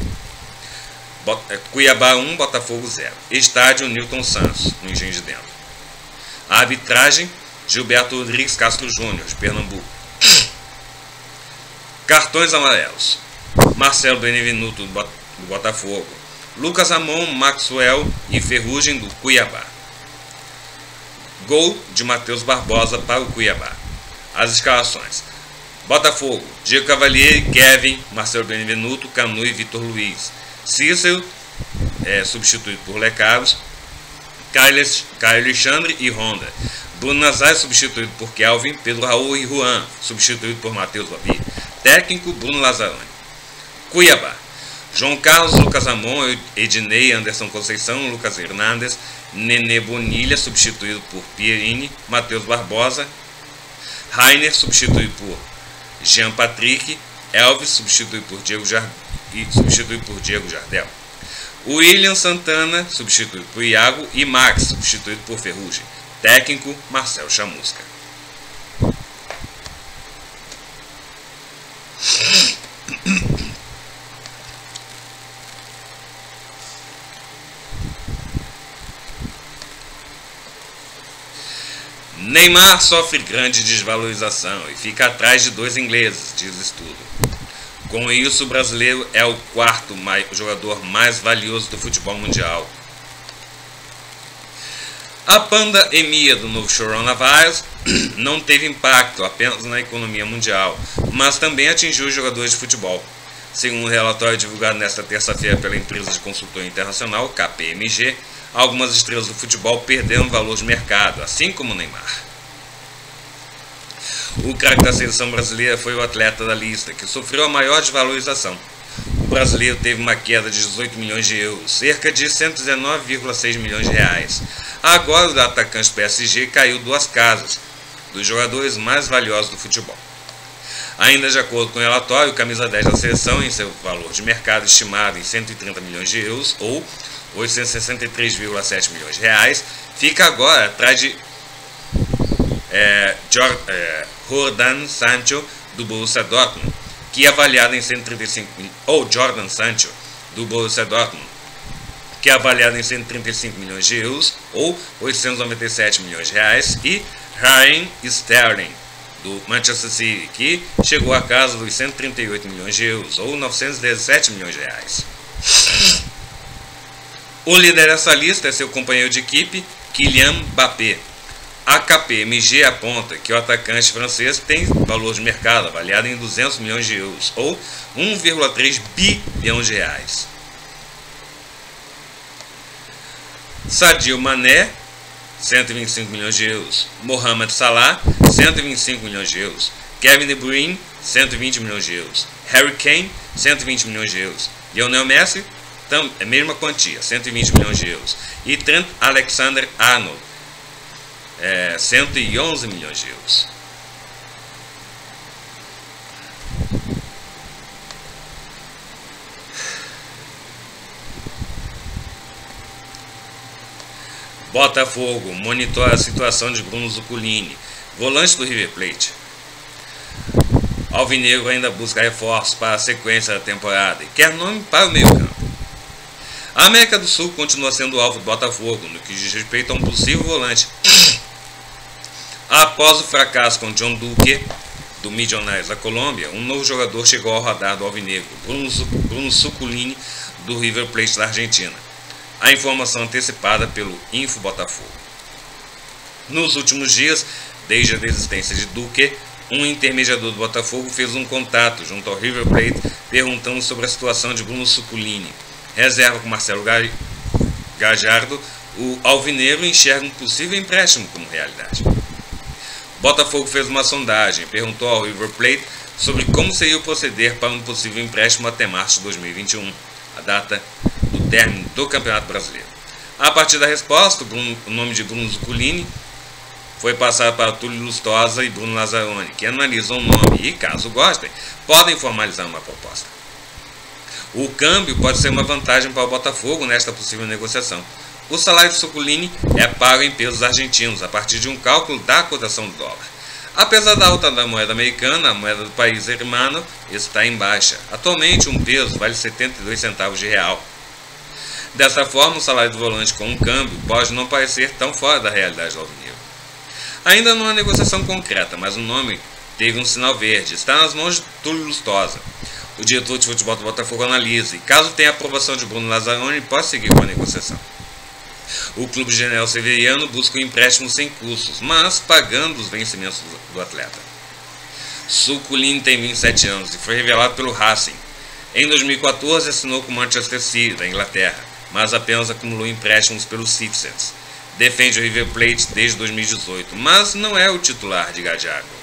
Cuiabá 1, Botafogo 0. Estádio Newton Santos, no Engenho de Dentro. Arbitragem, Gilberto Rodrigues Castro Júnior, de Pernambuco. Cartões amarelos: Marcelo Benevenuto, do Botafogo. Lucas Ramon, Maxwell e Ferrugem, do Cuiabá. Gol de Matheus Barbosa para o Cuiabá. As escalações: Botafogo, Diego Cavalieri, Kevin, Marcelo Benevenuto, Canu e Vitor Luiz. Cícero, substituído por Lecaros. Caio Alexandre e Honda. Bruno Nazário, substituído por Kelvin. Pedro Raul e Juan, substituído por Matheus Babi. Técnico, Bruno Lazzaroni. Cuiabá: João Carlos, Lucas Ramon, Ednei, Anderson Conceição, Lucas Hernandes, Nenê Bonilha, substituído por Pierini, Matheus Barbosa. Rainer, substituído por Jean Patrick. Elvis, substituído por Diego Jardel. William Santana, substituído por Iago. E Max, substituído por Ferrugem. Técnico, Marcelo Chamusca. Neymar sofre grande desvalorização e fica atrás de 2 ingleses, diz o estudo. Com isso, o brasileiro é o 4º jogador mais valioso do futebol mundial. A pandemia do novo coronavírus não teve impacto apenas na economia mundial, mas também atingiu os jogadores de futebol. Segundo um relatório divulgado nesta terça-feira pela empresa de consultoria internacional, KPMG, algumas estrelas do futebol perderam valor de mercado, assim como Neymar. O craque da seleção brasileira foi o atleta da lista, que sofreu a maior desvalorização. O brasileiro teve uma queda de 18 milhões de euros, cerca de 119,6 milhões de reais. Agora o atacante PSG caiu 2 casas dos jogadores mais valiosos do futebol. Ainda de acordo com o relatório, o camisa 10 da seleção, em seu valor de mercado estimado em 130 milhões de euros, ou 863,7 milhões de reais, fica agora atrás de Jordan Sancho, do Borussia Dortmund, que é avaliado em 135 ou Jordan Sancho, do Borussia Dortmund, que é avaliado em 135 milhões de euros, ou 897 milhões de reais, e Raheem Sterling, do Manchester City, que chegou à casa dos 138 milhões de euros, ou 917 milhões de reais. O líder dessa lista é seu companheiro de equipe, Kylian Mbappé. A KPMG aponta que o atacante francês tem valor de mercado avaliado em 200 milhões de euros, ou 1,3 bilhão de reais. Sadio Mané, 125 milhões de euros. Mohamed Salah, 125 milhões de euros. Kevin De Bruyne, 120 milhões de euros. Harry Kane, 120 milhões de euros. Lionel Messi, a mesma quantia, 120 milhões de euros. E Trent Alexander-Arnold, 111 milhões de euros. Botafogo monitora a situação de Bruno Zuculini, volante do River Plate. Alvinegro ainda busca reforços para a sequência da temporada e quer nome para o meio-campo. A América do Sul continua sendo alvo do Botafogo no que diz respeito a um possível volante. Após o fracasso com John Duque, do Millonarios da Colômbia, um novo jogador chegou ao radar do Alvinegro, Bruno Zuculini, do River Plate da Argentina. A informação antecipada pelo Info Botafogo. Nos últimos dias, desde a desistência de Duque, um intermediador do Botafogo fez um contato junto ao River Plate perguntando sobre a situação de Bruno Zuculini. Reserva com Marcelo Gajardo, o alvinegro enxerga um possível empréstimo como realidade. Botafogo fez uma sondagem e perguntou ao River Plate sobre como seria o proceder para um possível empréstimo até março de 2021, a data do término do Campeonato Brasileiro. A partir da resposta, o nome de Bruno Zuculini foi passado para Túlio Lustosa e Bruno Lazzaroni, que analisam o nome e, caso gostem, podem formalizar uma proposta. O câmbio pode ser uma vantagem para o Botafogo nesta possível negociação. O salário de Zuculini é pago em pesos argentinos, a partir de um cálculo da cotação do dólar. Apesar da alta da moeda americana, a moeda do país hermano está em baixa. Atualmente, um peso vale 72 centavos de real. Dessa forma, o salário do volante com um câmbio pode não parecer tão fora da realidade do alvinegro. Ainda não há negociação concreta, mas o nome teve um sinal verde. Está nas mãos de Túlio Lustosa. O diretor de futebol do Botafogo analisa e, caso tenha aprovação de Bruno Lazzaroni, pode seguir com a negociação. O clube General Severiano busca um empréstimo sem custos, mas pagando os vencimentos do atleta. Suculini tem 27 anos e foi revelado pelo Racing. Em 2014 assinou com o Manchester City, da Inglaterra, mas apenas acumulou empréstimos pelos Citizens. Defende o River Plate desde 2018, mas não é o titular de Gadiago.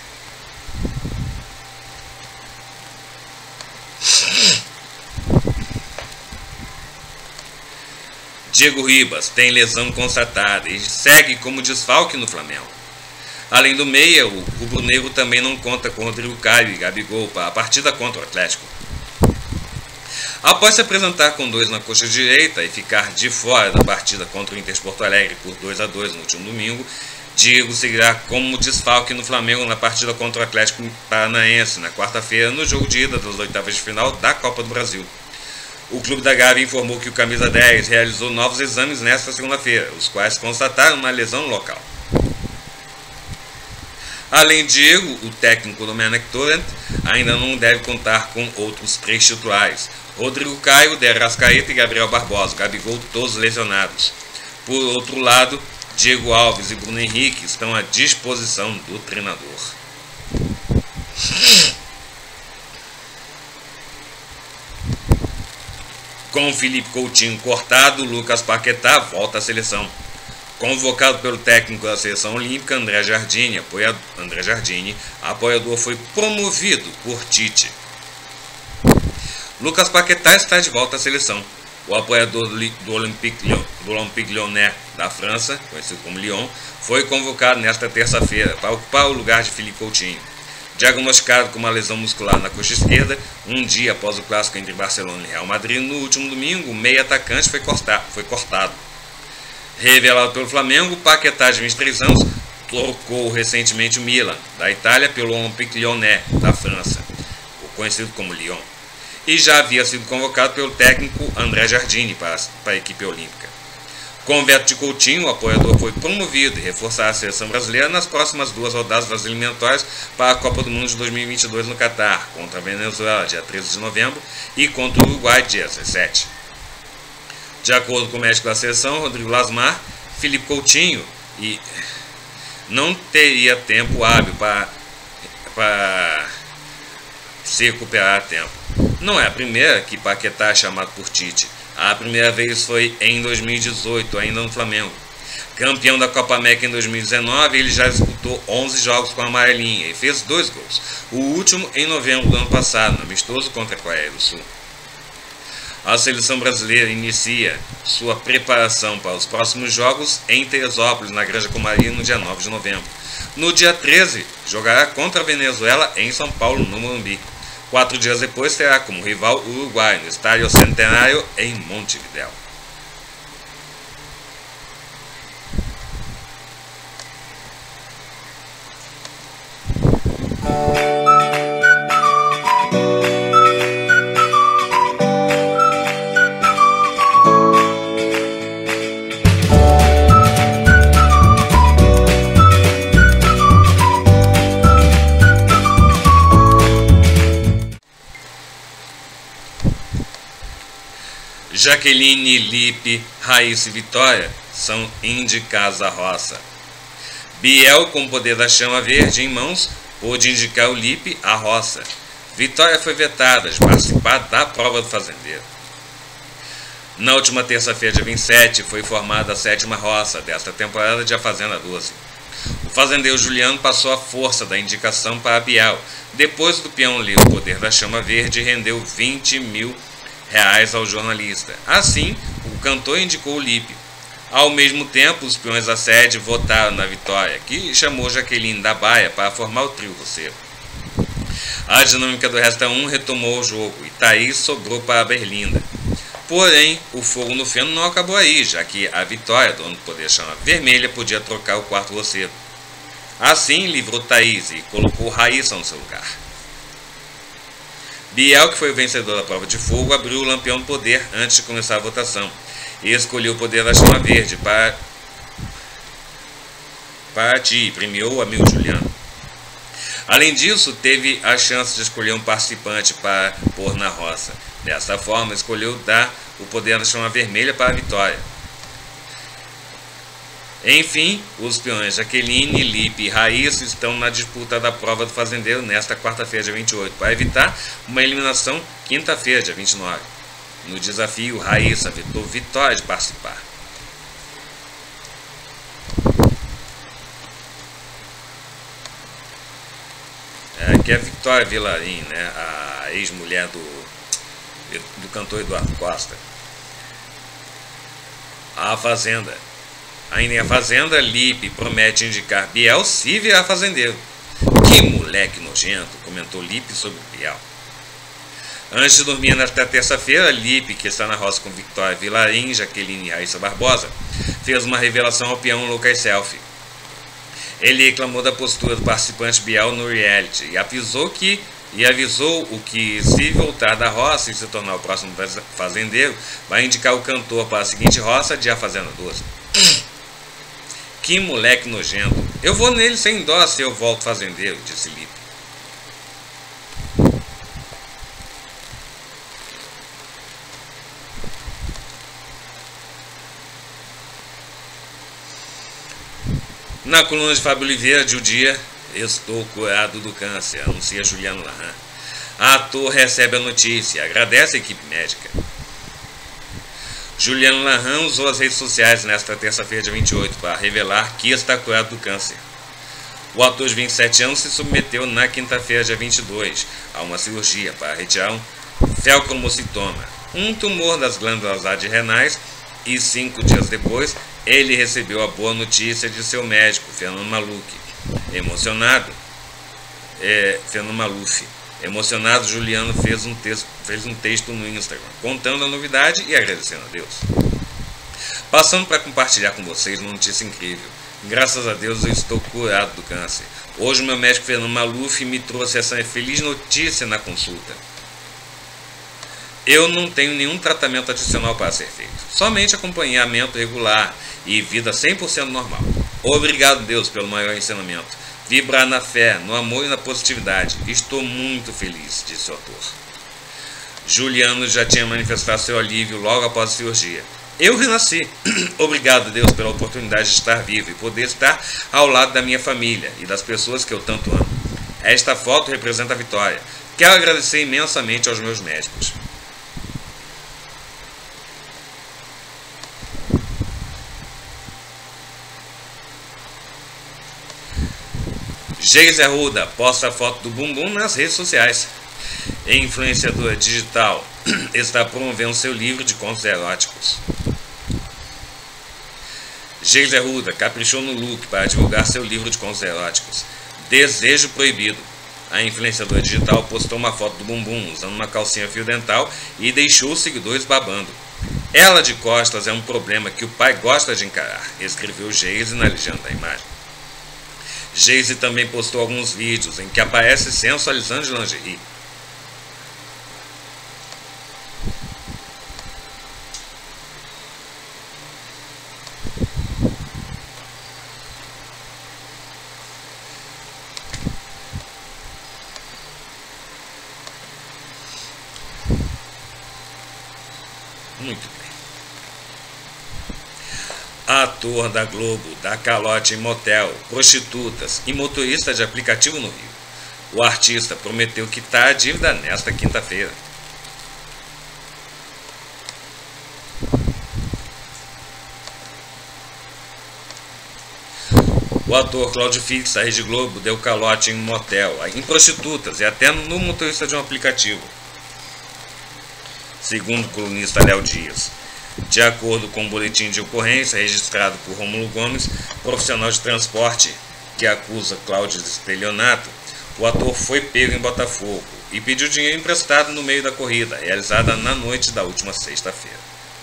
Diego Ribas tem lesão constatada e segue como desfalque no Flamengo. Além do meia, o rubro-negro também não conta com Rodrigo Caio e Gabigol para a partida contra o Atlético. Após se apresentar com 2 na coxa direita e ficar de fora da partida contra o Inter de Porto Alegre por 2-2 no último domingo, Diego seguirá como desfalque no Flamengo na partida contra o Atlético Paranaense na quarta-feira, no jogo de ida das oitavas de final da Copa do Brasil. O clube da Gávea informou que o camisa 10 realizou novos exames nesta segunda-feira, os quais constataram uma lesão local. Além de Diego, o técnico Domenech Torrent ainda não deve contar com outros 3 titulares: Rodrigo Caio, De Arrascaeta e Gabriel Barbosa, Gabigol todos lesionados. Por outro lado, Diego Alves e Bruno Henrique estão à disposição do treinador. Com Felipe Coutinho cortado, Lucas Paquetá volta à seleção. Convocado pelo técnico da seleção olímpica, André Jardine, apoiador foi promovido por Tite. Lucas Paquetá está de volta à seleção. O apoiador do Olympique Lyonnais da França, conhecido como Lyon, foi convocado nesta terça-feira para ocupar o lugar de Felipe Coutinho. Diagnosticado com uma lesão muscular na coxa esquerda, um dia após o clássico entre Barcelona e Real Madrid, no último domingo, o meio atacante foi cortado. Revelado pelo Flamengo, Paquetá, de 23 anos, trocou recentemente o Milan, da Itália, pelo Olympique Lyonnais, da França, conhecido como Lyon, e já havia sido convocado pelo técnico André Jardine para a equipe olímpica. Com o veto de Coutinho, o apoiador foi promovido e reforçará a seleção brasileira nas próximas 2 rodadas das eliminatórias para a Copa do Mundo de 2022 no Catar, contra a Venezuela, dia 13 de novembro, e contra o Uruguai, dia 17. De acordo com o médico da seleção, Rodrigo Lasmar, Felipe Coutinho não teria tempo hábil para se recuperar a tempo. Não é a primeira que Paquetá é chamado por Tite. A primeira vez foi em 2018, ainda no Flamengo. Campeão da Copa América em 2019, ele já disputou 11 jogos com a amarelinha e fez 2 gols. O último em novembro do ano passado, no amistoso contra a Coreia do Sul. A seleção brasileira inicia sua preparação para os próximos jogos em Teresópolis, na Granja Comari, no dia 9 de novembro. No dia 13, jogará contra a Venezuela em São Paulo, no Morumbi. 4 dias depois terá como rival o Uruguai, no Estádio Centenário, em Montevidéu. Jaqueline, Lipe, Raíssa e Vitória são indicados à roça. Biel, com o poder da chama verde em mãos, pôde indicar o Lipe à roça. Vitória foi vetada de participar da prova do fazendeiro. Na última terça-feira, dia 27, foi formada a 7ª roça desta temporada de A Fazenda 12. O fazendeiro Juliano passou a força da indicação para Biel. Depois do peão ler o poder da chama verde, rendeu R$20 mil ao jornalista. Assim, o cantor indicou o Lipe. Ao mesmo tempo, os peões da sede votaram na Vitória, que chamou Jaqueline da Baia para formar o trio roceiro. A dinâmica do Resta 1 retomou o jogo e Thaís sobrou para a Berlinda. Porém, o fogo no feno não acabou aí, já que a Vitória, dono do poder chama vermelha, podia trocar o quarto roceiro. Assim, livrou Thaís e colocou Raíssa no seu lugar. Biel, que foi o vencedor da prova de fogo, abriu o lampião do poder antes de começar a votação e escolheu o poder da chama verde para ti, premiou o amigo Juliano. Além disso, teve a chance de escolher um participante para pôr na roça. Desta forma, escolheu dar o poder da chama vermelha para a vitória. Enfim, os peões Jaqueline, Lipe e Raíssa estão na disputa da prova do fazendeiro nesta quarta-feira, dia 28, para evitar uma eliminação quinta-feira, dia 29. No desafio, Raíssa vetou Vitória de participar. Que é a Vitória Vilarim, né? A ex-mulher do cantor Eduardo Costa. A Fazenda. Ainda em A Fazenda, Lipe promete indicar Biel se virar fazendeiro. Que moleque nojento, comentou Lipe sobre Biel. Antes de dormir nesta terça-feira, Lipe, que está na roça com Vitória Vilarim, Jaqueline e Raíssa Barbosa, fez uma revelação ao peão Lucas Selfie. Ele reclamou da postura do participante Biel no reality e avisou o que, se voltar da roça e se tornar o próximo fazendeiro, vai indicar o cantor para a seguinte roça de A Fazenda 12. Que moleque nojento. Eu vou nele sem dó se eu volto fazendeiro, disse Lipe. Na coluna de Fábio Oliveira de O Dia, estou curado do câncer, anuncia Juliano Laham. Ator recebe a notícia e agradece a equipe médica. Juliano Laham usou as redes sociais nesta terça-feira, dia 28, para revelar que está curado do câncer. O ator de 27 anos se submeteu na quinta-feira, dia 22, a uma cirurgia para retirar um felcromocitoma, um tumor das glândulas adrenais, e 5 dias depois ele recebeu a boa notícia de seu médico, Fernando Maluf. Emocionado, Juliano fez um texto no Instagram, contando a novidade e agradecendo a Deus. Passando para compartilhar com vocês uma notícia incrível. Graças a Deus eu estou curado do câncer. Hoje o meu médico Fernando Maluf me trouxe essa feliz notícia na consulta. Eu não tenho nenhum tratamento adicional para ser feito, somente acompanhamento regular e vida 100% normal. Obrigado, Deus, pelo maior ensinamento. Vibrar na fé, no amor e na positividade. Estou muito feliz, disse o ator. Juliano já tinha manifestado seu alívio logo após a cirurgia. Eu renasci. Obrigado, Deus, pela oportunidade de estar vivo e poder estar ao lado da minha família e das pessoas que eu tanto amo. Esta foto representa a vitória. Quero agradecer imensamente aos meus médicos. Geise Arruda posta a foto do bumbum nas redes sociais. Influenciadora digital está promovendo seu livro de contos eróticos. Geise Arruda caprichou no look para divulgar seu livro de contos eróticos, Desejo Proibido. A influenciadora digital postou uma foto do bumbum usando uma calcinha fio dental e deixou os seguidores babando. Ela de costas é um problema que o pai gosta de encarar, escreveu Geise na legenda da imagem. Geise também postou alguns vídeos em que aparece sensualizando de lingerie. Muito bem. Ator da Globo dá calote em motel, prostitutas e motorista de aplicativo no Rio. O artista prometeu quitar a dívida nesta quinta-feira. O ator Cláudio Fix, da Rede Globo, deu calote em motel, em prostitutas e até no motorista de um aplicativo, segundo o colunista Léo Dias. De acordo com o boletim de ocorrência registrado por Rômulo Gomes, profissional de transporte que acusa Cláudio de estelionato, o ator foi pego em Botafogo e pediu dinheiro emprestado no meio da corrida, realizada na noite da última sexta-feira.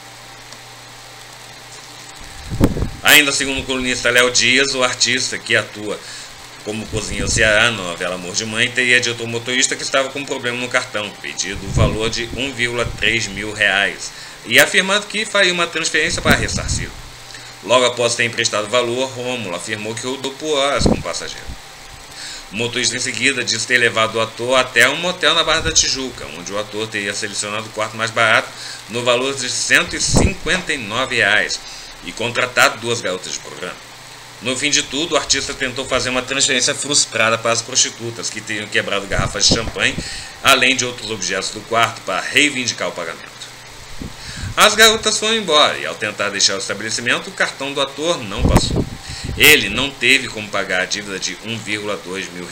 Ainda segundo o colunista Léo Dias, o artista que atua como cozinheiro Ceará na novela Amor de Mãe teria dito ao motorista que estava com um problema no cartão, pedido o valor de R$1,3 mil, e afirmando que faria uma transferência para ressarcir. Logo após ter emprestado valor, Rômulo afirmou que rodou por horas como passageiro. O motorista em seguida disse ter levado o ator até um motel na Barra da Tijuca, onde o ator teria selecionado o quarto mais barato no valor de R$ 159 e contratado 2 garotas de programa. No fim de tudo, o artista tentou fazer uma transferência frustrada para as prostitutas, que teriam quebrado garrafas de champanhe, além de outros objetos do quarto, para reivindicar o pagamento. As garotas foram embora e, ao tentar deixar o estabelecimento, o cartão do ator não passou. Ele não teve como pagar a dívida de R$ 1,2 mil.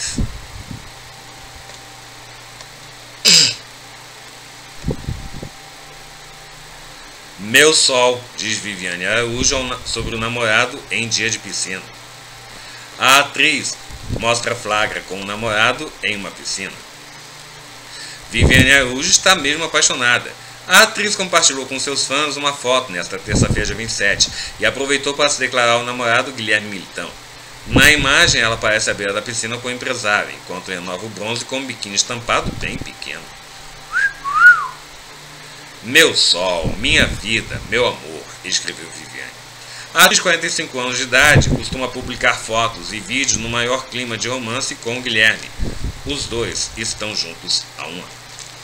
Meu sol, diz Viviane Araújo sobre o namorado em dia de piscina. A atriz mostra flagra com o namorado em uma piscina. Viviane Araújo está mesmo apaixonada. A atriz compartilhou com seus fãs uma foto nesta terça-feira, dia 27, e aproveitou para se declarar ao namorado Guilherme Militão. Na imagem, ela aparece à beira da piscina com o empresário, enquanto renova o bronze com um biquíni estampado bem pequeno. Meu sol, minha vida, meu amor, escreveu Viviane. A atriz de 45 anos de idade costuma publicar fotos e vídeos no maior clima de romance com o Guilherme. Os dois estão juntos há um ano.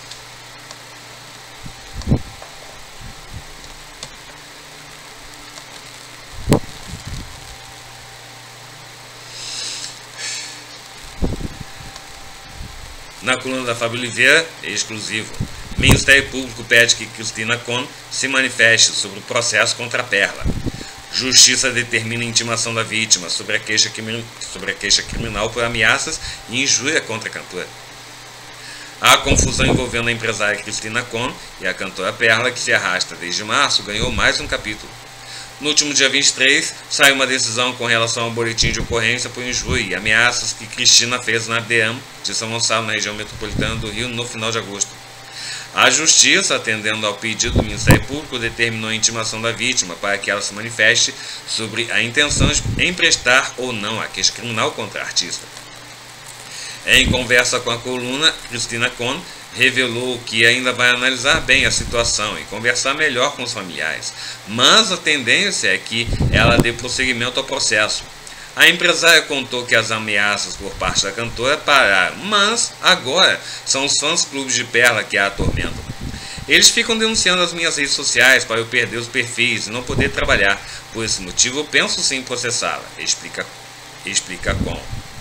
Na coluna da Fábio Oliveira, exclusivo. Ministério Público pede que Cristina Con se manifeste sobre o processo contra a Perla. Justiça determina a intimação da vítima sobre a queixa criminal por ameaças e injúria contra a cantora. A confusão envolvendo a empresária Cristina Con e a cantora Perla, que se arrasta desde março, ganhou mais um capítulo. No último dia 23, saiu uma decisão com relação ao boletim de ocorrência por injúria e ameaças que Cristina fez na DEAM de São Gonçalo, na região metropolitana do Rio, no final de agosto. A Justiça, atendendo ao pedido do Ministério Público, determinou a intimação da vítima para que ela se manifeste sobre a intenção de emprestar ou não a queixa criminal contra a artista. Em conversa com a coluna, Cristina Con revelou que ainda vai analisar bem a situação e conversar melhor com os familiares, mas a tendência é que ela dê prosseguimento ao processo. A empresária contou que as ameaças por parte da cantora pararam, mas agora são os fãs-clubes de Perla que a atormentam. Eles ficam denunciando as minhas redes sociais para eu perder os perfis e não poder trabalhar. Por esse motivo eu penso sim em processá-la, explica Con.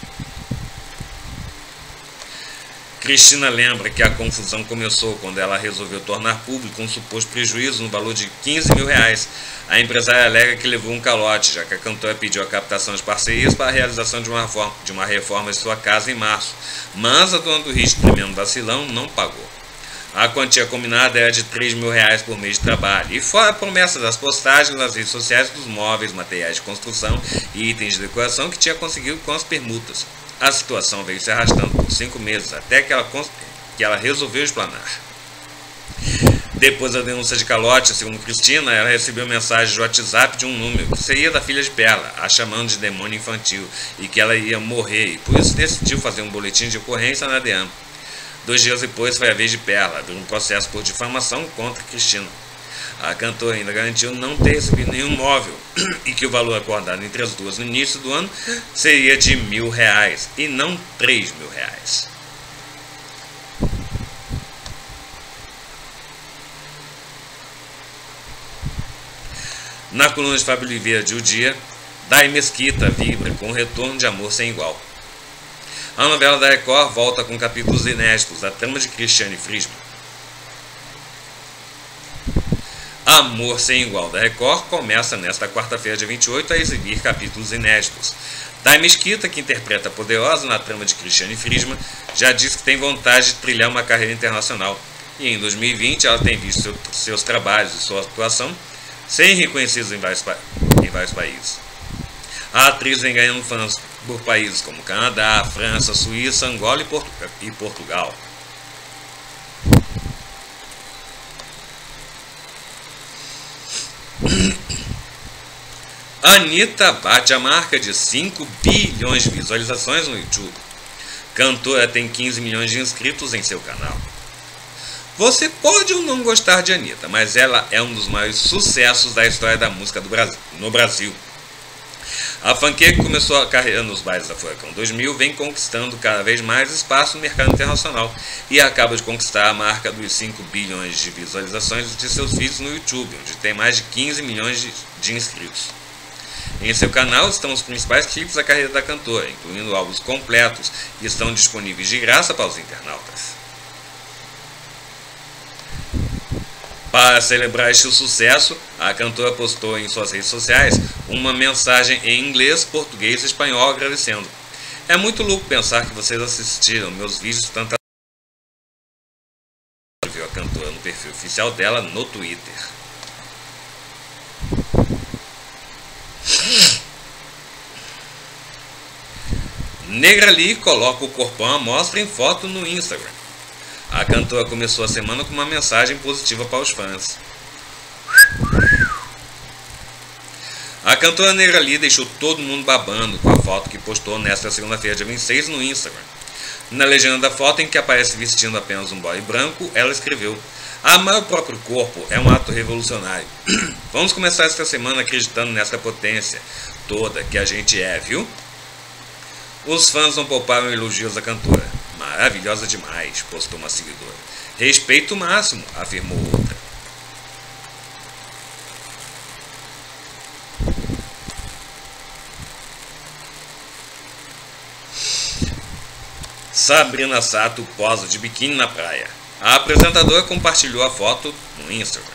Cristina lembra que a confusão começou quando ela resolveu tornar público um suposto prejuízo no valor de R$ 15 mil. A empresária alega que levou um calote, já que a cantora pediu a captação de parcerias para a realização de uma reforma de sua casa em março, mas a dona do risco, tremendo vacilão, não pagou. A quantia combinada era de R$ 3 mil por mês de trabalho, e fora a promessa das postagens nas redes sociais dos móveis, materiais de construção e itens de decoração que tinha conseguido com as permutas. A situação veio se arrastando por 5 meses, até que ela resolveu explanar. Depois da denúncia de calote, segundo Cristina, ela recebeu mensagem de WhatsApp de um número que seria da filha de Perla, a chamando de demônio infantil, e que ela ia morrer, e por isso decidiu fazer um boletim de ocorrência na DEAM. 2 dias depois foi a vez de Perla abrir um processo por difamação contra Cristina. A cantora ainda garantiu não ter recebido nenhum móvel e que o valor acordado entre as duas no início do ano seria de R$ 1.000 e não R$ 3 mil. Na coluna de Fábio Oliveira de O Dia, Day Mesquita vibra com o retorno de Amor Sem Igual. A novela da Record volta com capítulos inéditos da trama de Cristiane Friesman. Amor Sem Igual da Record começa nesta quarta-feira, dia 28, a exibir capítulos inéditos. Day Mesquita, que interpreta a Poderosa na trama de Cristiane Friesman, já disse que tem vontade de trilhar uma carreira internacional. E em 2020 ela tem visto seus trabalhos e sua atuação serem reconhecidos em vários países. A atriz vem ganhando fãs por países como Canadá, França, Suíça, Angola e Portugal. Anitta bate a marca de 5 bilhões de visualizações no YouTube. Cantora tem 15 milhões de inscritos em seu canal. Você pode ou não gostar de Anitta, mas ela é um dos maiores sucessos da história da música no Brasil. A funkeira que começou a carreira nos bailes da Furacão 2000 vem conquistando cada vez mais espaço no mercado internacional e acaba de conquistar a marca dos 5 bilhões de visualizações de seus vídeos no YouTube, onde tem mais de 15 milhões de inscritos. Em seu canal estão os principais clipes da carreira da cantora, incluindo álbuns completos que estão disponíveis de graça para os internautas. Para celebrar este sucesso, a cantora postou em suas redes sociais uma mensagem em inglês, português e espanhol agradecendo. É muito louco pensar que vocês assistiram meus vídeos tantas vezes. Viu a cantora no perfil oficial dela no Twitter. Negra Lee coloca o corpão à mostra em foto no Instagram. A cantora começou a semana com uma mensagem positiva para os fãs. A cantora Negra Lee deixou todo mundo babando com a foto que postou nesta segunda-feira, dia 26, no Instagram. Na legenda da foto, em que aparece vestindo apenas um boy branco, ela escreveu: "Amar o próprio corpo é um ato revolucionário. Vamos começar esta semana acreditando nessa potência toda que a gente é, viu?" Os fãs não pouparam elogios da cantora. "Maravilhosa demais", postou uma seguidora. "Respeito máximo", afirmou outra. Sabrina Sato posa de biquíni na praia. A apresentadora compartilhou a foto no Instagram.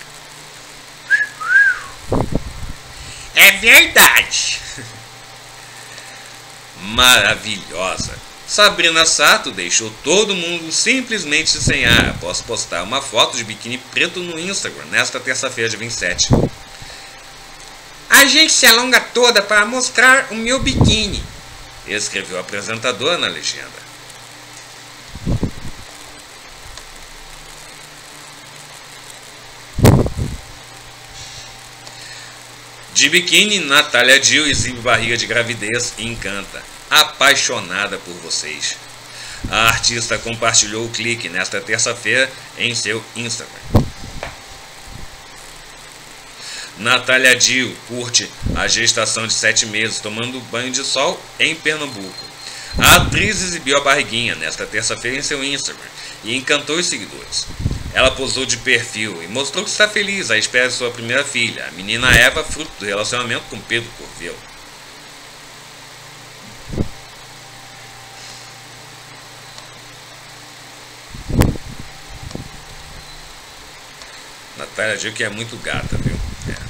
É verdade! Maravilhosa! Sabrina Sato deixou todo mundo simplesmente sem ar após postar uma foto de biquíni preto no Instagram nesta terça-feira, dia 27. "A gente se alonga toda para mostrar o meu biquíni", escreveu a apresentadora na legenda. De biquíni, Natália Dill exibe barriga de gravidez e encanta. "Apaixonada por vocês." A artista compartilhou o clique nesta terça-feira em seu Instagram. Natália Dill curte a gestação de 7 meses tomando banho de sol em Pernambuco. A atriz exibiu a barriguinha nesta terça-feira em seu Instagram e encantou os seguidores. Ela posou de perfil e mostrou que está feliz à espera de sua primeira filha, a menina Eva, fruto do relacionamento com Pedro Corvelo. Natália Dill, que é muito gata, viu? É.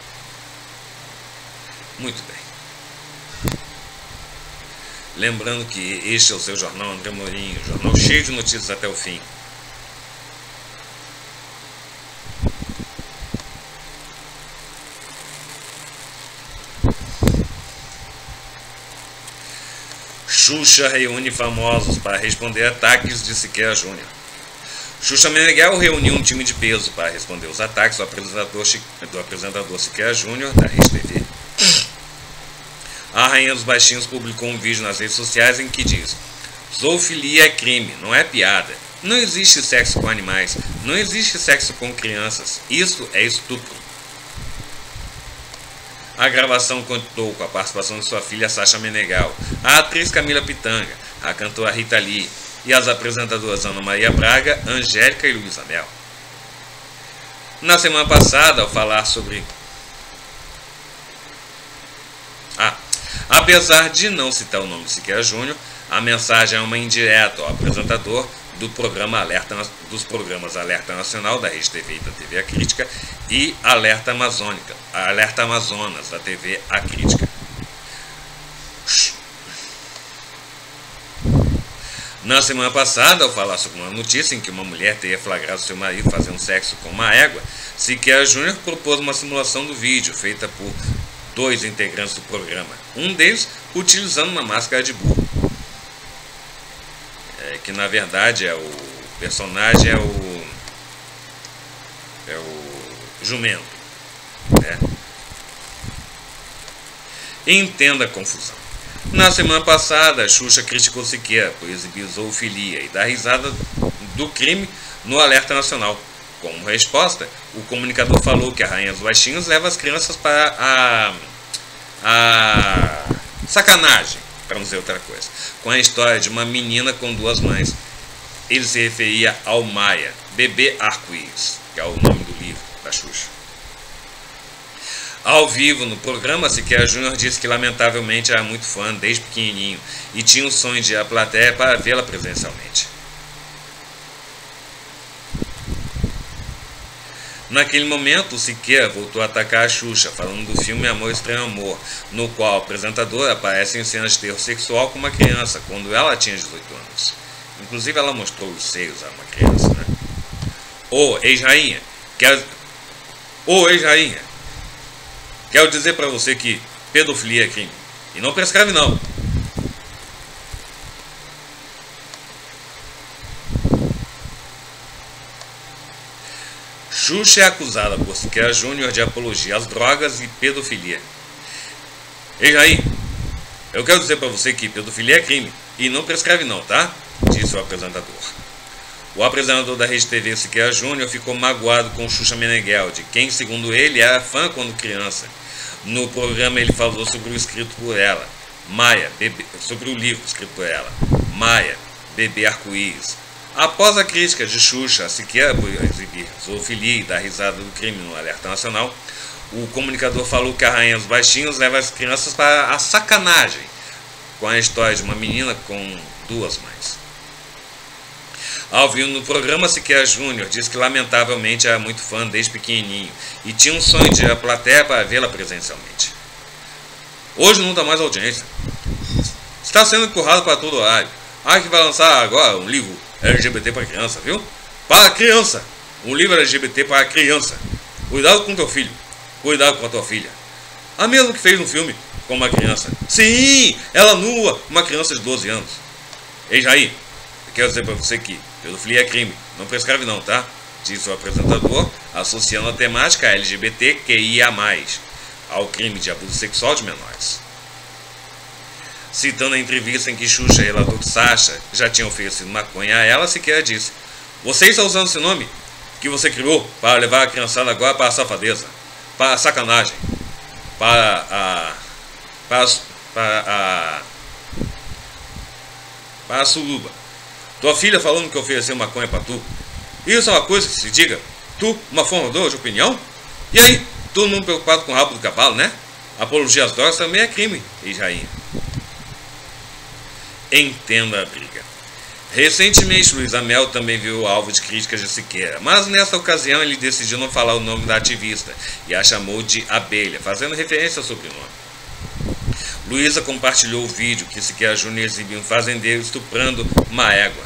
Muito bem. Lembrando que este é o seu jornal André Mourinho, jornal cheio de notícias até o fim. Xuxa reúne famosos para responder ataques de Siqueira Júnior. Xuxa Meneghel reuniu um time de peso para responder os ataques do apresentador Siqueira Júnior da RedeTV. A Rainha dos Baixinhos publicou um vídeo nas redes sociais em que diz: "Zoofilia é crime, não é piada. Não existe sexo com animais, não existe sexo com crianças. Isso é estupro." A gravação contou com a participação de sua filha Sasha Meneghel, a atriz Camila Pitanga, a cantora Rita Lee e as apresentadoras Ana Maria Braga, Angélica e Luísa Mel. Na semana passada, ao falar sobre... apesar de não citar o nome de Siqueira Júnior, a mensagem é uma indireta ao apresentador dos programas Alerta Nacional da RedeTV e da TV A Crítica e Alerta Amazonas da TV A Crítica. Na semana passada, ao falar sobre uma notícia em que uma mulher teria flagrado seu marido fazendo sexo com uma égua, Siqueira Júnior propôs uma simulação do vídeo feita por 2 integrantes do programa, um deles utilizando uma máscara de burro. Que na verdade o personagem é o jumento, né? Entenda a confusão. Na semana passada, Xuxa criticou Siqueira por exibir zoofilia e dar risada do crime no Alerta Nacional. Como resposta, o comunicador falou que a Rainha dos Baixinhos leva as crianças para a sacanagem, para não dizer outra coisa, com a história de uma menina com duas mães. Ele se referia ao Maia, bebê arco-íris, que é o nome do livro da Xuxa. Ao vivo no programa, Siqueira Júnior disse que lamentavelmente era muito fã desde pequenininho e tinha o sonho de ir à plateia para vê-la presencialmente. Naquele momento, Siqueira voltou a atacar a Xuxa, falando do filme Amor Estranho Amor, no qual a apresentadora aparece em cenas de terror sexual com uma criança, quando ela tinha 18 anos. Inclusive, ela mostrou os seios a uma criança, né? Ô, ex-rainha, quero dizer pra você que pedofilia é crime. E não prescreve, não. Xuxa é acusada por Siqueira Júnior de apologia às drogas e pedofilia. Ex-rainha, eu quero dizer pra você que pedofilia é crime. E não prescreve, não, tá? Disse o apresentador. O apresentador da Rede TV, Siqueira Júnior, ficou magoado com Xuxa Meneghel, de quem, segundo ele, era fã quando criança. No programa ele falou sobre o escrito por ela, Maia, sobre o livro escrito por ela, Maia, Bebê Arco-Íris. Após a crítica de Xuxa a Siqueira por exibir zoofilia e dar risada do crime no Alerta Nacional, o comunicador falou que a Rainha dos Baixinhos leva as crianças para a sacanagem, com a história de uma menina com duas mães. Ao vivo no programa, Siqueira Júnior disse que lamentavelmente era muito fã desde pequenininho e tinha um sonho de ir à plateia para vê-la presencialmente. Hoje não dá mais audiência. Está sendo empurrado para todo horário. Que vai lançar agora um livro LGBT para criança, viu? Para criança! Um livro LGBT para criança. Cuidado com teu filho. Cuidado com a tua filha. A mesma que fez um filme com uma criança. Sim! Ela nua, uma criança de 12 anos. Ei, Jair, eu quero dizer para você que pedofilia é crime, não prescreve não, tá? Disse o apresentador, associando a temática LGBTQIA+, ao crime de abuso sexual de menores. Citando a entrevista em que Xuxa e o relator Sacha já tinham oferecido maconha a ela, Siqueira disse: "Você está usando esse nome que você criou para levar a criançada agora para a safadeza, para a sacanagem, para a suruba. Tua filha falando que ofereceu maconha pra tu. Isso é uma coisa que se diga. Tu, uma formadora de opinião? E aí, todo mundo preocupado com o rabo do cavalo, né? Apologia às drogas também é crime, ex-rainha." Entenda a briga. Recentemente, Luiz Amel também viu alvo de críticas de Siqueira, mas nessa ocasião ele decidiu não falar o nome da ativista e a chamou de Abelha, fazendo referência ao sobrenome. Luísa compartilhou o vídeo que Siqueira Júnior exibiu um fazendeiro estuprando uma égua.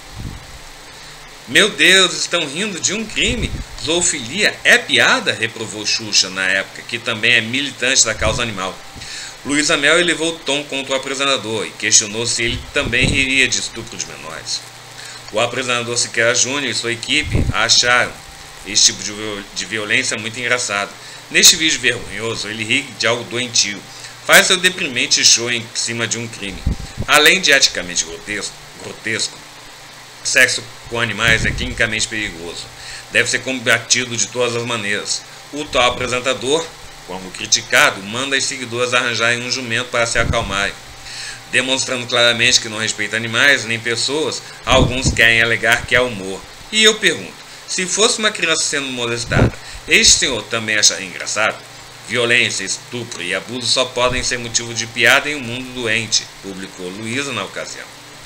"Meu Deus, estão rindo de um crime? Zoofilia é piada?" reprovou Xuxa na época, que também é militante da causa animal. Luiz Amel elevou o tom contra o apresentador e questionou se ele também riria de estupro de menores. O apresentador Siqueira Júnior e sua equipe acharam esse tipo de violência muito engraçado. Neste vídeo vergonhoso, ele ri de algo doentio. Faz seu deprimente show em cima de um crime. Além de eticamente grotesco, sexo com animais é quimicamente perigoso. Deve ser combatido de todas as maneiras. O tal apresentador, como criticado, manda as seguidoras arranjarem um jumento para se acalmarem. Demonstrando claramente que não respeita animais nem pessoas, alguns querem alegar que é humor. E eu pergunto, se fosse uma criança sendo molestada, este senhor também acharia engraçado? Violência, estupro e abuso só podem ser motivo de piada em um mundo doente, publicou Luísa na ocasião.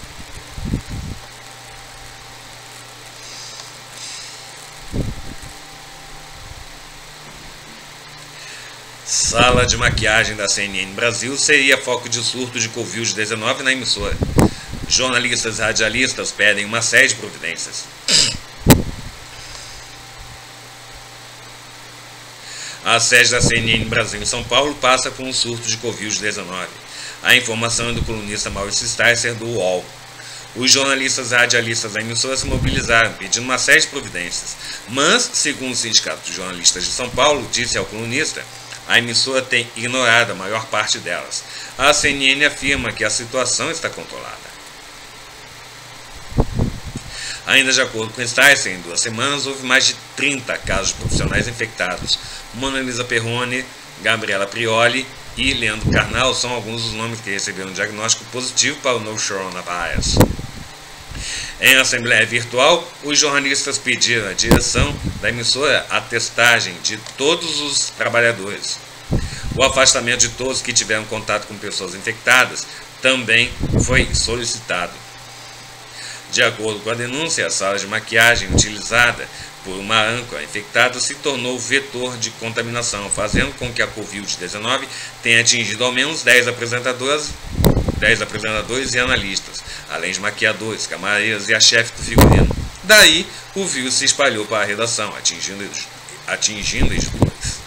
Sala de maquiagem da CNN Brasil seria foco de surto de Covid-19 na emissora. Jornalistas e radialistas pedem uma série de providências. A sede da CNN Brasil em São Paulo passa por um surto de Covid-19. A informação é do colunista Maurício Sticer do UOL. Os jornalistas e radialistas da emissora se mobilizaram, pedindo uma série de providências. Mas, segundo o Sindicato de Jornalistas de São Paulo, disse ao colunista, a emissora tem ignorado a maior parte delas. A CNN afirma que a situação está controlada. Ainda de acordo com Sticer, em 2 semanas houve mais de 30 casos de profissionais infectados. Mona Lisa Perrone, Gabriela Prioli e Leandro Carnal são alguns dos nomes que receberam um diagnóstico positivo para o novo coronavírus. Em assembleia virtual, os jornalistas pediram à direção da emissora a testagem de todos os trabalhadores. O afastamento de todos que tiveram contato com pessoas infectadas também foi solicitado. De acordo com a denúncia, a sala de maquiagem utilizada por uma âncora infectada se tornou vetor de contaminação, fazendo com que a Covid-19 tenha atingido ao menos 10 apresentadores e analistas, além de maquiadores, camareiras e a chefe do figurino. Daí, o vírus se espalhou para a redação, atingindo editores.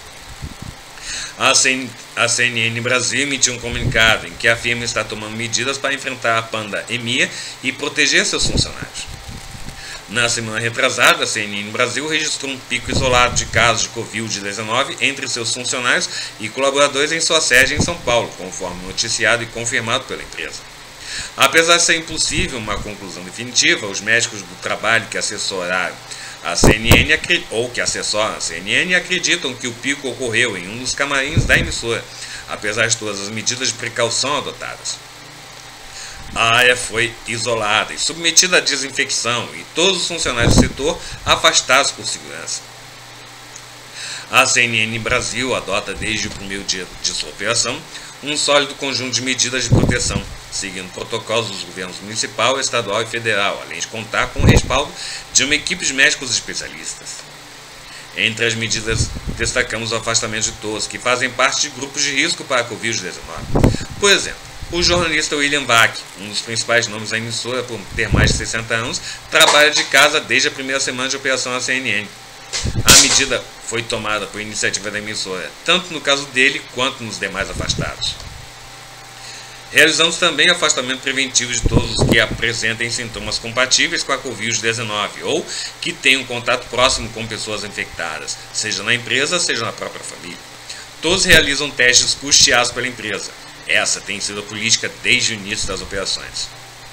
A CNN Brasil emitiu um comunicado em que a firma está tomando medidas para enfrentar a pandemia e proteger seus funcionários. Na semana retrasada, a CNN Brasil registrou um pico isolado de casos de Covid-19 entre seus funcionários e colaboradores em sua sede em São Paulo, conforme noticiado e confirmado pela empresa. Apesar de ser impossível uma conclusão definitiva, os médicos do trabalho que assessoraram a CNN acreditam que o pico ocorreu em um dos camarins da emissora, apesar de todas as medidas de precaução adotadas. A área foi isolada e submetida à desinfecção e todos os funcionários do setor afastados por segurança. A CNN Brasil adota desde o primeiro dia de sua operação um sólido conjunto de medidas de proteção, seguindo protocolos dos governos municipal, estadual e federal, além de contar com o respaldo de uma equipe de médicos especialistas. Entre as medidas, destacamos o afastamento de todos que fazem parte de grupos de risco para a Covid-19. Por exemplo, o jornalista William Vac, um dos principais nomes da emissora por ter mais de 60 anos, trabalha de casa desde a primeira semana de operação da CNN. A medida foi tomada por iniciativa da emissora, tanto no caso dele quanto nos demais afastados. Realizamos também afastamento preventivo de todos os que apresentem sintomas compatíveis com a Covid-19 ou que tenham contato próximo com pessoas infectadas, seja na empresa, seja na própria família. Todos realizam testes custeados pela empresa. Essa tem sido a política desde o início das operações.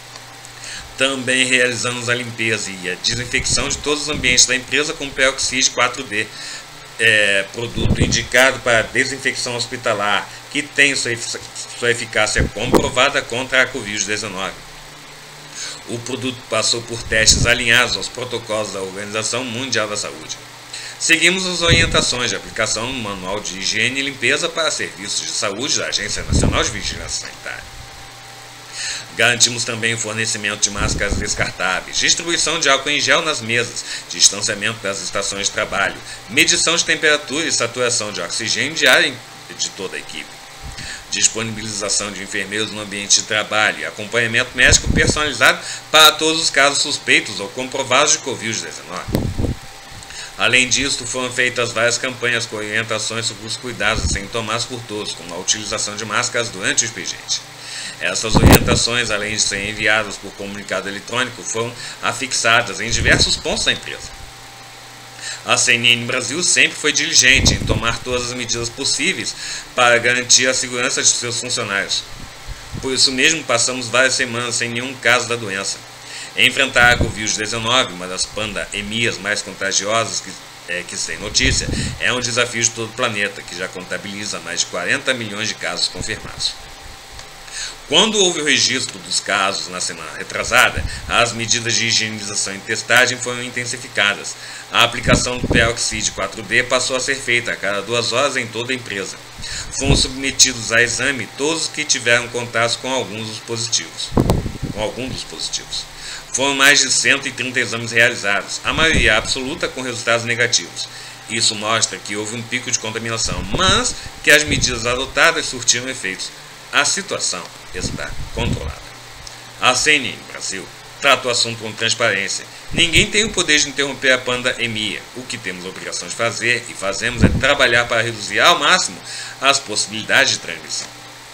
Também realizamos a limpeza e a desinfecção de todos os ambientes da empresa com peroxide 4D, produto indicado para desinfecção hospitalar, que tem sua eficácia comprovada contra a Covid-19. O produto passou por testes alinhados aos protocolos da Organização Mundial da Saúde. Seguimos as orientações de aplicação no Manual de Higiene e Limpeza para Serviços de Saúde da Agência Nacional de Vigilância Sanitária. Garantimos também o fornecimento de máscaras descartáveis, distribuição de álcool em gel nas mesas, distanciamento das estações de trabalho, medição de temperatura e saturação de oxigênio diária de toda a equipe, disponibilização de enfermeiros no ambiente de trabalho e acompanhamento médico personalizado para todos os casos suspeitos ou comprovados de Covid-19. Além disso, foram feitas várias campanhas com orientações sobre os cuidados a serem tomados por todos, como a utilização de máscaras durante o expediente. Essas orientações, além de serem enviadas por comunicado eletrônico, foram afixadas em diversos pontos da empresa. A CNN Brasil sempre foi diligente em tomar todas as medidas possíveis para garantir a segurança de seus funcionários. Por isso mesmo, passamos várias semanas sem nenhum caso da doença. Enfrentar a Covid-19, uma das pandemias mais contagiosas que se tem notícia, é um desafio de todo o planeta, que já contabiliza mais de 40 milhões de casos confirmados. Quando houve o registro dos casos na semana retrasada, as medidas de higienização e testagem foram intensificadas. A aplicação do peroxide 4D passou a ser feita a cada 2 horas em toda a empresa. Foram submetidos a exame todos os que tiveram contato com algum dos positivos. Foram mais de 130 exames realizados, a maioria absoluta com resultados negativos. Isso mostra que houve um pico de contaminação, mas que as medidas adotadas surtiram efeitos. A situação está controlada. A CNN Brasil trata o assunto com transparência. Ninguém tem o poder de interromper a pandemia. O que temos a obrigação de fazer e fazemos é trabalhar para reduzir ao máximo as possibilidades de transmissão.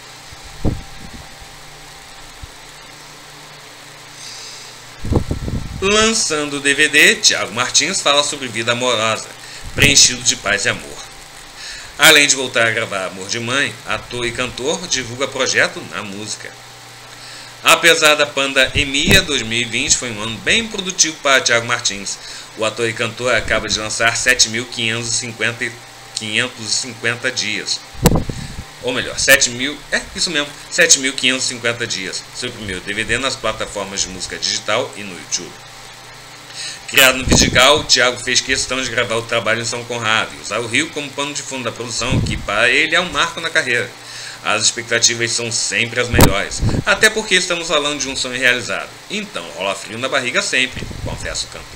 Lançando o DVD, Thiago Martins fala sobre vida amorosa, preenchido de paz e amor. Além de voltar a gravar Amor de Mãe, ator e cantor divulga projeto na música. Apesar da pandemia, 2020 foi um ano bem produtivo para Thiago Martins. O ator e cantor acaba de lançar 7.550 dias. Ou melhor, 7.550 dias. Seu primeiro DVD nas plataformas de música digital e no YouTube. Criado no Vidigal, o Thiago fez questão de gravar o trabalho em São Conrado e usar o Rio como pano de fundo da produção, que para ele é um marco na carreira. As expectativas são sempre as melhores, até porque estamos falando de um sonho realizado. Então rola frio na barriga sempre, confessa o cantor.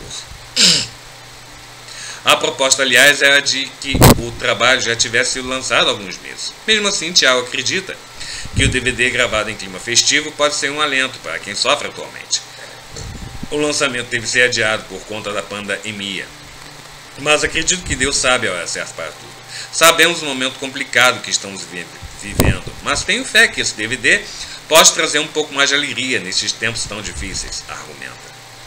A proposta, aliás, era de que o trabalho já tivesse sido lançado há alguns meses. Mesmo assim, Thiago acredita que o DVD gravado em clima festivo pode ser um alento para quem sofre atualmente. O lançamento teve que ser adiado por conta da pandemia, mas acredito que Deus sabe a hora certa para tudo. Sabemos o momento complicado que estamos vivendo, mas tenho fé que esse DVD pode trazer um pouco mais de alegria nesses tempos tão difíceis, argumenta.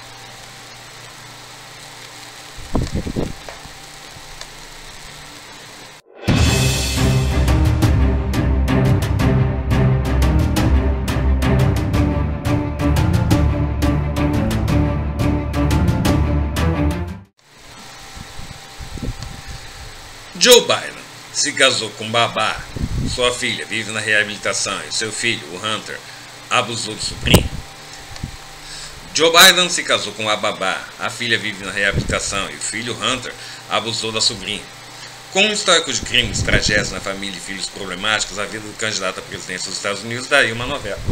Joe Biden se casou com Babá. Sua filha vive na reabilitação e seu filho, o Hunter, abusou do sobrinho. Joe Biden se casou com a Babá. A filha vive na reabilitação e o filho, Hunter, abusou da sobrinha. Com um histórico de crimes, tragédias na família e filhos problemáticos, a vida do candidato à presidência dos Estados Unidos daria uma novela.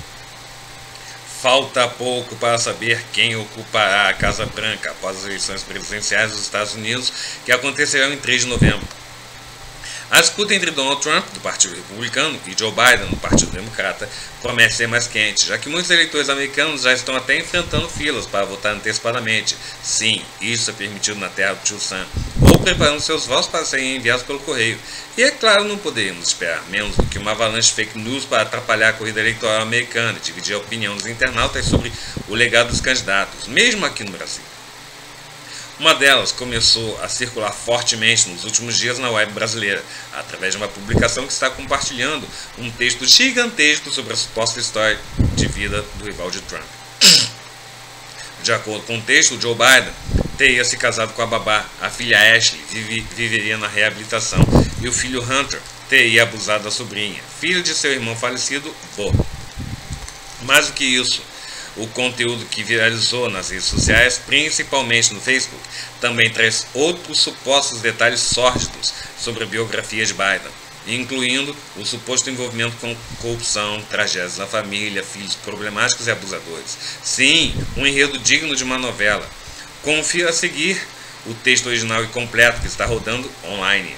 Falta pouco para saber quem ocupará a Casa Branca após as eleições presidenciais dos Estados Unidos, que acontecerão em 3 de novembro. A disputa entre Donald Trump, do Partido Republicano, e Joe Biden, do Partido Democrata, promete ser mais quente, já que muitos eleitores americanos já estão até enfrentando filas para votar antecipadamente. Sim, isso é permitido na terra do Tio Sam, ou preparando seus votos para serem enviados pelo correio. E é claro, não poderíamos esperar menos do que uma avalanche de fake news para atrapalhar a corrida eleitoral americana e dividir a opinião dos internautas sobre o legado dos candidatos, mesmo aqui no Brasil. Uma delas começou a circular fortemente nos últimos dias na web brasileira, através de uma publicação que está compartilhando um texto gigantesco sobre a suposta história de vida do rival de Trump. De acordo com o texto, o Joe Biden teria se casado com a Babá, a filha Ashley viveria na reabilitação e o filho Hunter teria abusado da sobrinha, filha de seu irmão falecido, Bo. Mais do que isso, o conteúdo que viralizou nas redes sociais, principalmente no Facebook, também traz outros supostos detalhes sórdidos sobre a biografia de Biden, incluindo o suposto envolvimento com corrupção, tragédias na família, filhos problemáticos e abusadores. Sim, um enredo digno de uma novela. Confira a seguir o texto original e completo que está rodando online.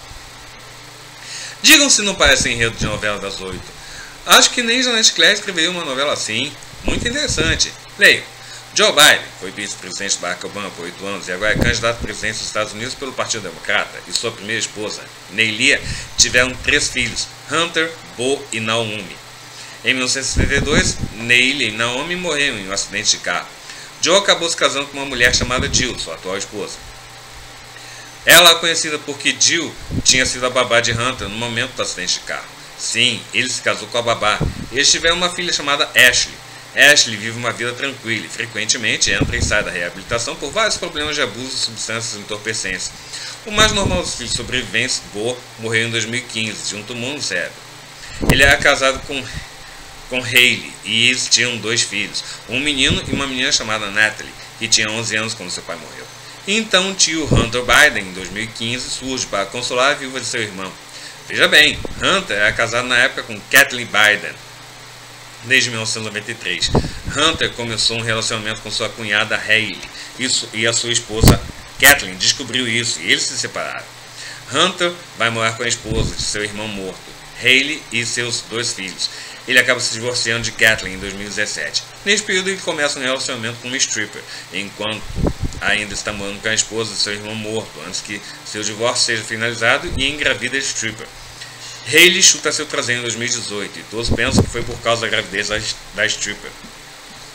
Digam se não parece enredo de novela das 8. Acho que nem Janete Claire escreveria uma novela assim. Muito interessante. Leio. Joe Biden foi vice-presidente de Barack Obama por 8 anos e agora é candidato à presidência dos Estados Unidos pelo Partido Democrata, e sua primeira esposa, Neilia, tiveram 3 filhos, Hunter, Bo e Naomi. Em 1972, Neilia e Naomi morreram em um acidente de carro. Joe acabou se casando com uma mulher chamada Jill, sua atual esposa. Ela é conhecida porque Jill tinha sido a babá de Hunter no momento do acidente de carro. Sim, ele se casou com a babá. Eles tiveram uma filha chamada Ashley. Ashley vive uma vida tranquila e frequentemente entra e sai da reabilitação por vários problemas de abuso de substâncias entorpecentes. O mais normal dos filhos sobreviventes, Bo, morreu em 2015 de um tumor no cérebro. Ele era casado com Hailey e eles tinham 2 filhos, um menino e uma menina chamada Natalie, que tinha 11 anos quando seu pai morreu. Então o tio Hunter Biden, em 2015, surge para consolar a viúva de seu irmão. Veja bem, Hunter era casado na época com Kathleen Biden. Desde 1993, Hunter começou um relacionamento com sua cunhada Hailey e a sua esposa Kathleen descobriu isso e eles se separaram. Hunter vai morar com a esposa de seu irmão morto, Hailey, e seus 2 filhos. Ele acaba se divorciando de Kathleen em 2017. Nesse período ele começa um relacionamento com uma stripper, enquanto ainda está morando com a esposa de seu irmão morto, antes que seu divórcio seja finalizado e engravida de stripper. Hailey chuta seu traseiro em 2018 e todos pensam que foi por causa da gravidez da stripper.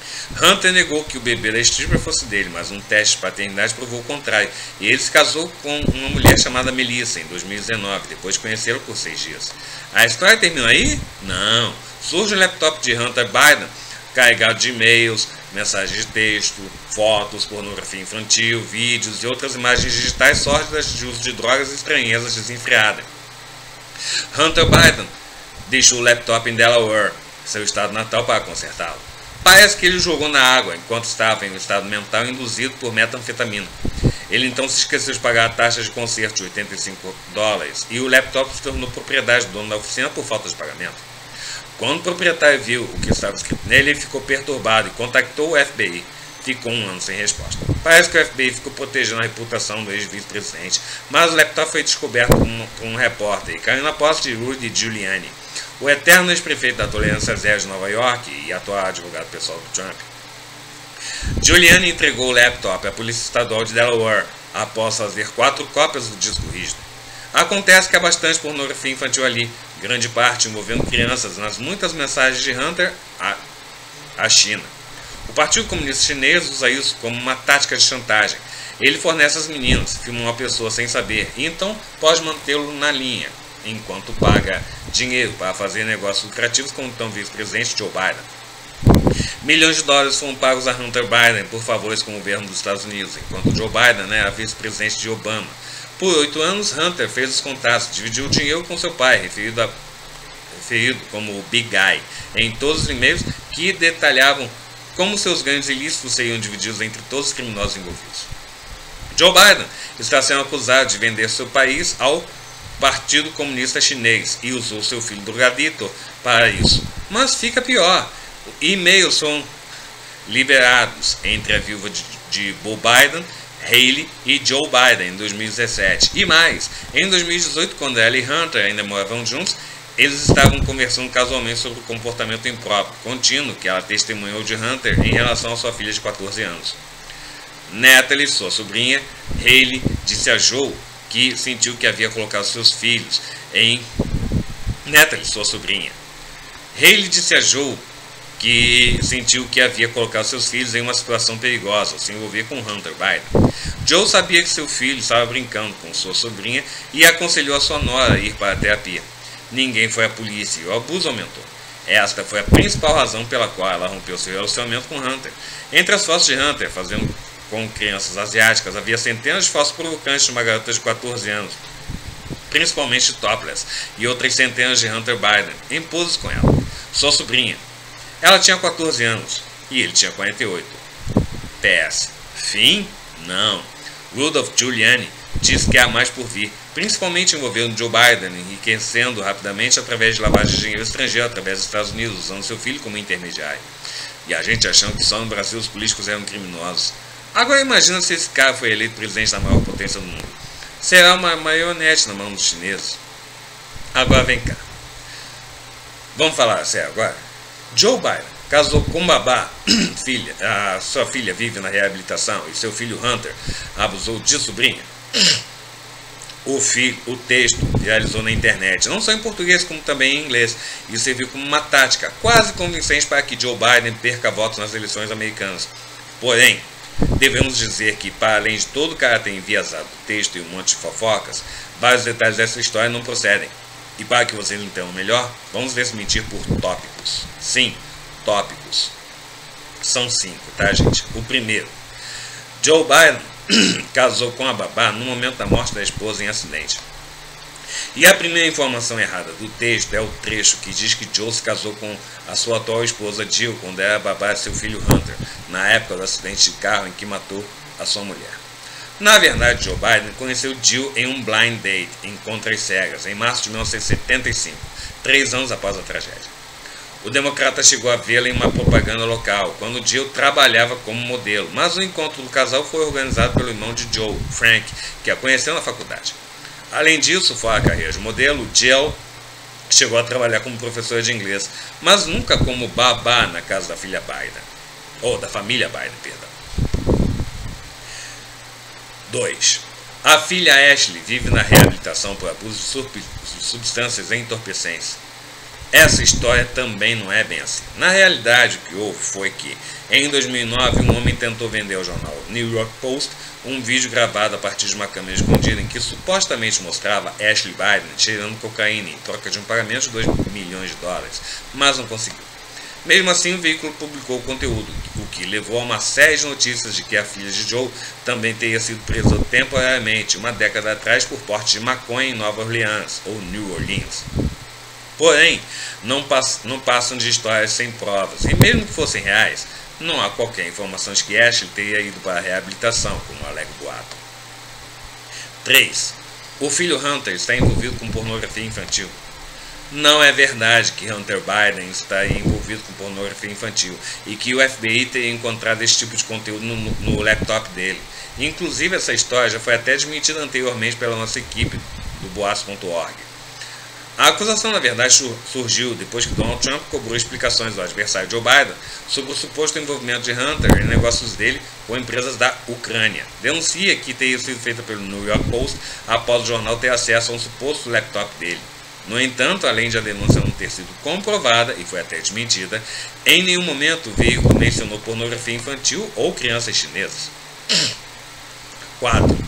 Hunter negou que o bebê da stripper fosse dele, mas um teste de paternidade provou o contrário, e ele se casou com uma mulher chamada Melissa em 2019, depois de conhecê-la por 6 dias. A história termina aí? Não. Surge um laptop de Hunter Biden, carregado de e-mails, mensagens de texto, fotos, pornografia infantil, vídeos e outras imagens digitais sórdidas de uso de drogas e estranhezas desenfreadas. Hunter Biden deixou o laptop em Delaware, seu estado natal, para consertá-lo. Parece que ele jogou na água enquanto estava em um estado mental induzido por metanfetamina. Ele então se esqueceu de pagar a taxa de conserto de $85 e o laptop se tornou propriedade do dono da oficina por falta de pagamento. Quando o proprietário viu o que estava escrito nele, ele ficou perturbado e contactou o FBI. Ficou 1 ano sem resposta. Parece que o FBI ficou protegendo a reputação do ex-vice-presidente, mas o laptop foi descoberto por um repórter e caiu na posse de Rudy Giuliani, o eterno ex-prefeito da Tolerância Zero de Nova York e atual advogado pessoal do Trump. Giuliani entregou o laptop à Polícia Estadual de Delaware após fazer 4 cópias do disco rígido. Acontece que há bastante pornografia infantil ali, grande parte envolvendo crianças, nas muitas mensagens de Hunter à China. O Partido Comunista Chinês usa isso como uma tática de chantagem. Ele fornece as meninas, filma uma pessoa sem saber e então pode mantê-lo na linha, enquanto paga dinheiro para fazer negócios lucrativos com o então vice-presidente Joe Biden. Milhões de dólares foram pagos a Hunter Biden por favores com o governo dos Estados Unidos, enquanto Joe Biden era vice-presidente de Obama. Por 8 anos, Hunter fez os contatos, dividiu o dinheiro com seu pai, referido como o Big Guy, em todos os e-mails que detalhavam como seus ganhos ilícitos seriam divididos entre todos os criminosos envolvidos. Joe Biden está sendo acusado de vender seu país ao Partido Comunista Chinês e usou seu filho drogadito para isso. Mas fica pior. E-mails são liberados entre a viúva de Beau Biden, Haley e Joe Biden em 2017. E mais, em 2018, quando ela e Hunter ainda moravam juntos, eles estavam conversando casualmente sobre o comportamento impróprio contínuo que ela testemunhou de Hunter em relação à sua filha de 14 anos. Natalie, sua sobrinha, Haley, disse a Joe que sentiu que havia colocado seus filhos em... Natalie, sua sobrinha. Haley disse a Joe que sentiu que havia colocado seus filhos em uma situação perigosa ao se envolver com Hunter Biden. Joe sabia que seu filho estava brincando com sua sobrinha e aconselhou a sua nora a ir para a terapia. Ninguém foi à polícia e o abuso aumentou. Esta foi a principal razão pela qual ela rompeu seu relacionamento com Hunter. Entre as fotos de Hunter fazendo com crianças asiáticas, havia centenas de fotos provocantes de uma garota de 14 anos, principalmente topless, e outras centenas de Hunter Biden em poses com ela, sua sobrinha. Ela tinha 14 anos e ele tinha 48. PS. Fim? Não. Rudolph Giuliani diz que há mais por vir, principalmente envolvendo Joe Biden, enriquecendo rapidamente através de lavagem de dinheiro estrangeiro através dos Estados Unidos, usando seu filho como intermediário. E a gente achando que só no Brasil os políticos eram criminosos. Agora imagina se esse cara foi eleito presidente da maior potência do mundo. Será uma marionete na mão dos chineses. Agora vem cá. Vamos falar sério agora? Joe Biden casou com babá, a sua filha vive na reabilitação e seu filho Hunter abusou de sobrinha. O texto viralizou na internet, não só em português como também em inglês, e serviu como uma tática quase convincente para que Joe Biden perca votos nas eleições americanas. Porém, devemos dizer que, para além de todo o caráter enviesado do texto e um monte de fofocas, vários detalhes dessa história não procedem. E para que vocês entendam melhor, vamos desmentir por tópicos. Sim, tópicos. São 5, tá, gente? O primeiro. Joe Biden casou com a babá no momento da morte da esposa em acidente. E a primeira informação errada do texto é o trecho que diz que Joe se casou com a sua atual esposa Jill quando era babá de seu filho Hunter, na época do acidente de carro em que matou a sua mulher. Na verdade, Joe Biden conheceu Jill em um blind date, encontro às cegas, em março de 1975, 3 anos após a tragédia. O democrata chegou a vê-la em uma propaganda local, quando Jill trabalhava como modelo, mas o encontro do casal foi organizado pelo irmão de Joe, Frank, que a conheceu na faculdade. Além disso, fora a carreira de modelo, Jill chegou a trabalhar como professora de inglês, mas nunca como babá na casa da filha Biden, ou da família Biden, perdão. 2. A filha Ashley vive na reabilitação por abuso de substâncias entorpecentes. Essa história também não é bem assim. Na realidade, o que houve foi que, em 2009, um homem tentou vender ao jornal New York Post um vídeo gravado a partir de uma câmera escondida em que supostamente mostrava Ashley Biden cheirando cocaína em troca de um pagamento de 2 milhões de dólares, mas não conseguiu. Mesmo assim, o veículo publicou o conteúdo, o que levou a uma série de notícias de que a filha de Joe também teria sido presa temporariamente, uma década atrás, por porte de maconha em Nova Orleans, ou New Orleans. Porém, não passam de histórias sem provas, e mesmo que fossem reais, não há qualquer informação de que Ashley teria ido para a reabilitação, como alega o boato. 3. O filho Hunter está envolvido com pornografia infantil. Não é verdade que Hunter Biden está envolvido com pornografia infantil e que o FBI teria encontrado esse tipo de conteúdo no laptop dele. Inclusive, essa história já foi até desmentida anteriormente pela nossa equipe do Boas.org. A acusação, na verdade, surgiu depois que Donald Trump cobrou explicações do adversário Joe Biden sobre o suposto envolvimento de Hunter em negócios dele com empresas da Ucrânia. Denuncia que teria sido feita pelo New York Post após o jornal ter acesso a um suposto laptop dele. No entanto, além de a denúncia não ter sido comprovada, e foi até desmentida, em nenhum momento o veículo mencionou pornografia infantil ou crianças chinesas. 4.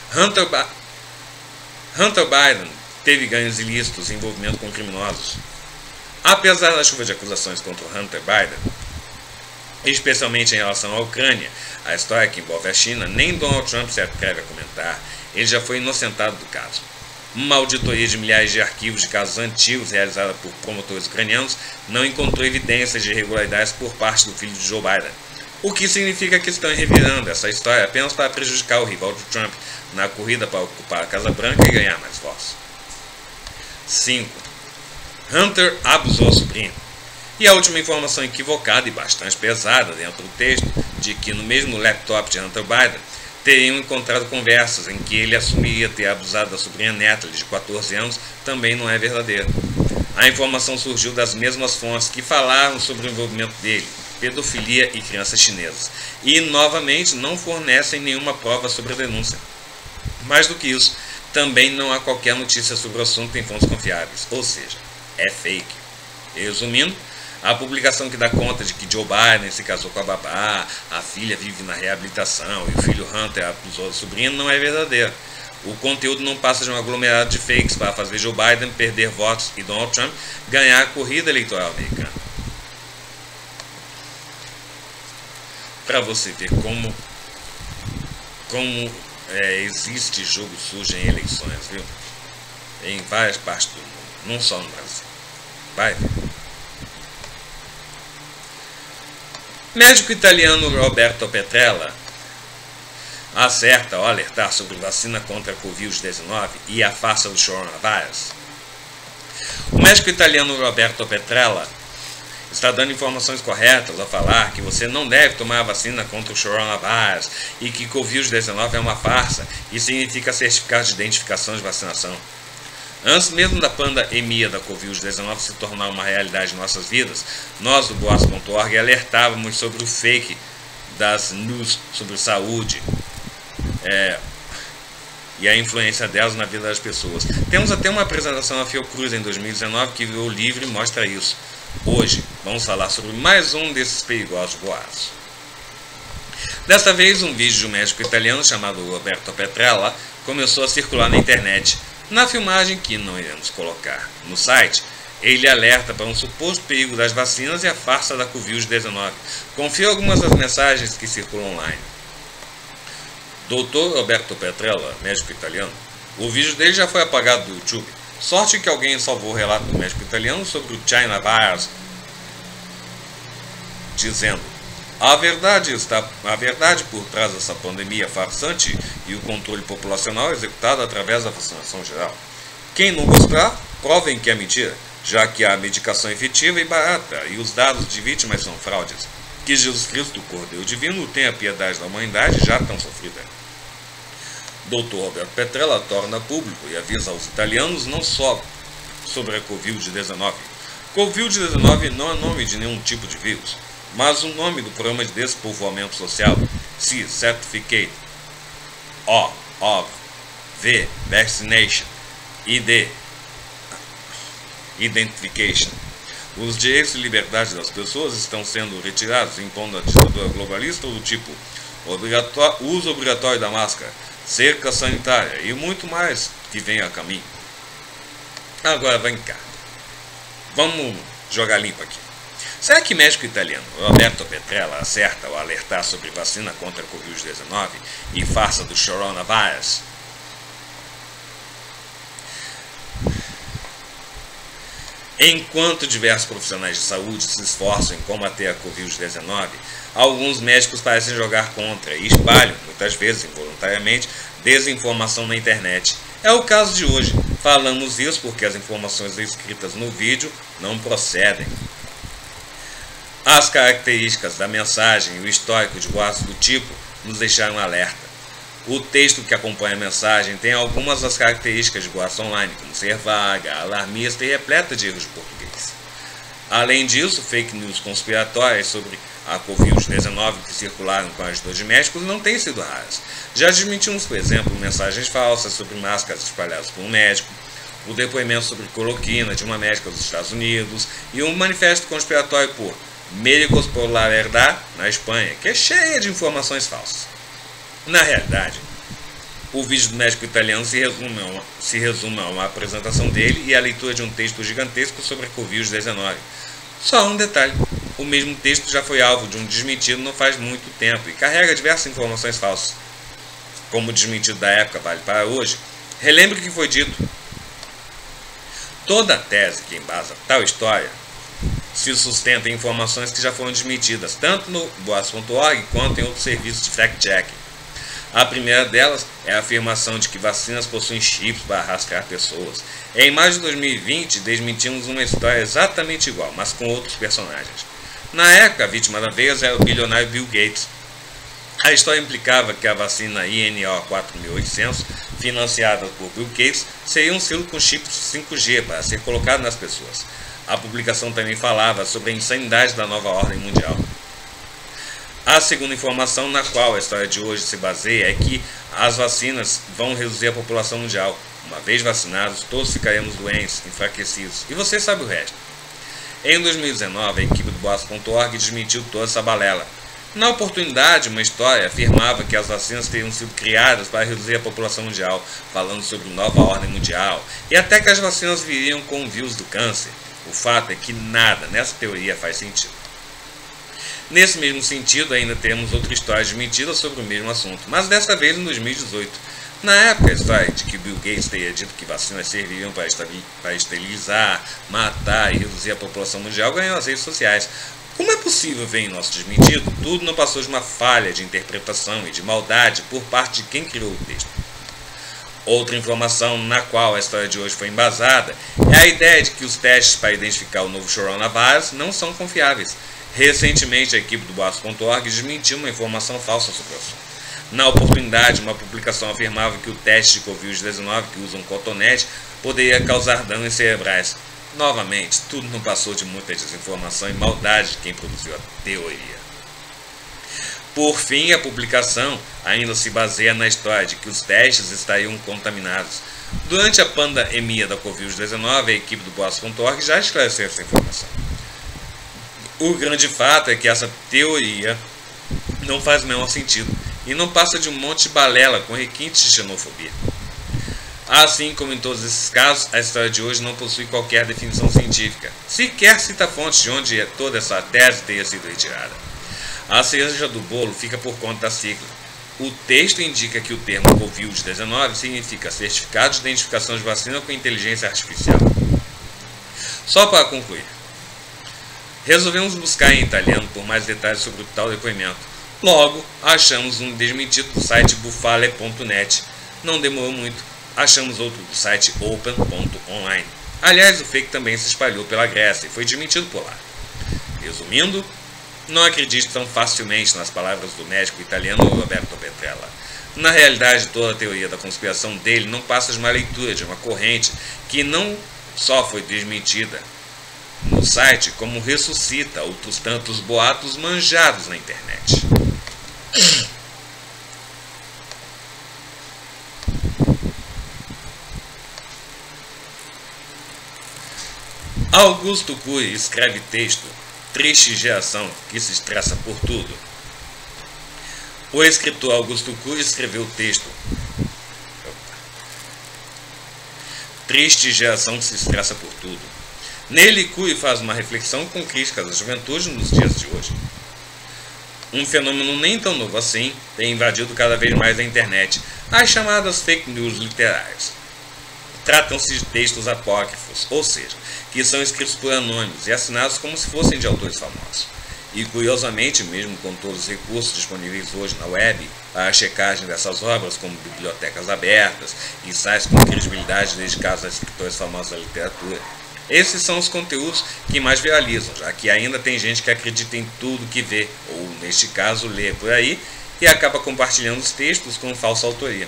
Hunter Biden teve ganhos ilícitos em envolvimento com criminosos. Apesar da chuva de acusações contra Hunter Biden, especialmente em relação à Ucrânia, a história que envolve a China, nem Donald Trump se atreve a comentar, ele já foi inocentado do caso. Uma auditoria de milhares de arquivos de casos antigos realizada por promotores ucranianos não encontrou evidências de irregularidades por parte do filho de Joe Biden, o que significa que estão revirando essa história apenas para prejudicar o rival de Trump na corrida para ocupar a Casa Branca e ganhar mais votos. 5. Hunter abusou a sobrinha. E a última informação equivocada e bastante pesada dentro do texto, de que no mesmo laptop de Hunter Biden teriam encontrado conversas em que ele assumiria ter abusado da sobrinha Natalie, de 14 anos, também não é verdadeira. A informação surgiu das mesmas fontes que falaram sobre o envolvimento dele, pedofilia e crianças chinesas, e novamente não fornecem nenhuma prova sobre a denúncia. Mais do que isso, também não há qualquer notícia sobre o assunto em fontes confiáveis, ou seja, é fake. Resumindo, a publicação que dá conta de que Joe Biden se casou com a babá, a filha vive na reabilitação e o filho Hunter abusou da sobrinha não é verdadeira. O conteúdo não passa de um aglomerado de fakes para fazer Joe Biden perder votos e Donald Trump ganhar a corrida eleitoral americana. Para você ver como existe jogo sujo em eleições, viu? Em várias partes do mundo, não só no Brasil. Vai ver. Médico italiano Roberto Petrella acerta ao alertar sobre vacina contra a Covid-19 e a farsa do coronavírus. O médico italiano Roberto Petrella está dando informações corretas ao falar que você não deve tomar a vacina contra o coronavírus e que Covid-19 é uma farsa e significa certificado de identificação de vacinação. Antes mesmo da pandemia da Covid-19 se tornar uma realidade em nossas vidas, nós do Boas.org alertávamos sobre o fake das news sobre saúde e a influência delas na vida das pessoas. Temos até uma apresentação na Fiocruz em 2019 que virou livre e mostra isso. Hoje vamos falar sobre mais um desses perigosos boatos. Desta vez, um vídeo de um médico italiano chamado Roberto Petrella começou a circular na internet. Na filmagem, que não iremos colocar no site, ele alerta para um suposto perigo das vacinas e a farsa da Covid-19. Confira algumas das mensagens que circulam online. Dr. Roberto Petrella, médico italiano, o vídeo dele já foi apagado do YouTube. Sorte que alguém salvou o relato do médico italiano sobre o China Virus, dizendo: a verdade por trás dessa pandemia farsante e o controle populacional executado através da vacinação geral. Quem não gostar, provem que é mentira, já que há medicação efetiva e barata e os dados de vítimas são fraudes. Que Jesus Cristo, o Cordeiro Divino, tenha piedade da humanidade já tão sofrida. Dr. Roberto Petrella torna público e avisa aos italianos não só sobre a Covid-19. Covid-19 não é nome de nenhum tipo de vírus, mas o nome do programa de despovoamento social, C, Certificate, O, of, V, Vaccination, ID, Identification, Os direitos e liberdades das pessoas estão sendo retirados, impondo a ditadura globalista do tipo uso obrigatório da máscara, cerca sanitária e muito mais que vem a caminho. Agora vem cá. Vamos jogar limpo aqui. Será que médico italiano Roberto Petrella acerta ao alertar sobre vacina contra a Covid-19 e farsa do coronavírus? Enquanto diversos profissionais de saúde se esforçam em combater a Covid-19, alguns médicos parecem jogar contra e espalham, muitas vezes involuntariamente, desinformação na internet. É o caso de hoje. Falamos isso porque as informações escritas no vídeo não procedem. As características da mensagem e o histórico de boatos do tipo nos deixaram alerta. O texto que acompanha a mensagem tem algumas das características de boatos online, como ser vaga, alarmista e repleta de erros de português. Além disso, fake news conspiratórias sobre a Covid-19 que circularam com a ajuda de médicos não têm sido raras. Já desmentimos, por exemplo, mensagens falsas sobre máscaras espalhadas por um médico, o depoimento sobre cloroquina de uma médica dos Estados Unidos e um manifesto conspiratório por Médicos por la Verdad, na Espanha, que é cheia de informações falsas. Na realidade, o vídeo do médico italiano se resume a uma apresentação dele e a leitura de um texto gigantesco sobre a Covid-19. Só um detalhe, o mesmo texto já foi alvo de um desmentido não faz muito tempo e carrega diversas informações falsas. Como o desmentido da época vale para hoje, relembre o que foi dito. Toda a tese que embasa tal história se sustenta em informações que já foram desmentidas, tanto no boatos.org quanto em outros serviços de fact-checking. A primeira delas é a afirmação de que vacinas possuem chips para rastrear pessoas. Em maio de 2020, desmentimos uma história exatamente igual, mas com outros personagens. Na época, a vítima da vez era o bilionário Bill Gates. A história implicava que a vacina INO 4800, financiada por Bill Gates, seria um selo com chips 5G para ser colocado nas pessoas. A publicação também falava sobre a insanidade da nova ordem mundial. A segunda informação na qual a história de hoje se baseia é que as vacinas vão reduzir a população mundial. Uma vez vacinados, todos ficaremos doentes, enfraquecidos. E você sabe o resto. Em 2019, a equipe do boatos.org desmentiu toda essa balela. Na oportunidade, uma história afirmava que as vacinas teriam sido criadas para reduzir a população mundial, falando sobre nova ordem mundial, e até que as vacinas viriam com o vírus do câncer. O fato é que nada nessa teoria faz sentido. Nesse mesmo sentido, ainda temos outra história desmentida sobre o mesmo assunto, mas dessa vez em 2018. Na época, a história de que Bill Gates teria dito que vacinas serviriam para esterilizar, matar e reduzir a população mundial ganhou as redes sociais. Como é possível ver em nosso desmentido? Tudo não passou de uma falha de interpretação e de maldade por parte de quem criou o texto. Outra informação na qual a história de hoje foi embasada é a ideia de que os testes para identificar o novo coronavírus não são confiáveis. Recentemente, a equipe do boatos.org desmentiu uma informação falsa sobre o assunto. Na oportunidade, uma publicação afirmava que o teste de Covid-19 que usa um cotonete poderia causar danos cerebrais. Novamente, tudo não passou de muita desinformação e maldade de quem produziu a teoria. Por fim, a publicação ainda se baseia na história de que os testes estariam contaminados. Durante a pandemia da Covid-19, a equipe do boatos.org já esclareceu essa informação. O grande fato é que essa teoria não faz o menor sentido e não passa de um monte de balela com requintes de xenofobia. Assim como em todos esses casos, a história de hoje não possui qualquer definição científica. Sequer cita fontes de onde toda essa tese teria sido retirada. A cereja do bolo fica por conta da sigla. O texto indica que o termo Covid-19 significa Certificado de Identificação de Vacina com Inteligência Artificial. Só para concluir, resolvemos buscar em italiano por mais detalhes sobre o tal depoimento. Logo, achamos um desmentido do site bufale.net. Não demorou muito, achamos outro do site open.online. Aliás, o fake também se espalhou pela Grécia e foi desmentido por lá. Resumindo, não acredite tão facilmente nas palavras do médico italiano Roberto Petrella. Na realidade, toda a teoria da conspiração dele não passa de uma leitura de uma corrente que não só foi desmentida no site, como ressuscita outros tantos boatos manjados na internet. Augusto Cury escreve texto Triste Geração que se estressa por tudo. O escritor Augusto Cury escreveu o texto Triste Geração que se estressa por tudo. Nele, Cury faz uma reflexão com críticas à juventude nos dias de hoje. Um fenômeno nem tão novo assim tem invadido cada vez mais a internet, as chamadas fake news literárias. Tratam-se de textos apócrifos, ou seja, que são escritos por anônimos e assinados como se fossem de autores famosos. E, curiosamente, mesmo com todos os recursos disponíveis hoje na web para a checagem dessas obras, como bibliotecas abertas e sites com credibilidade dedicados a escritores famosos da literatura, esses são os conteúdos que mais viralizam, já que ainda tem gente que acredita em tudo que vê, ou, neste caso, lê por aí, e acaba compartilhando os textos com falsa autoria.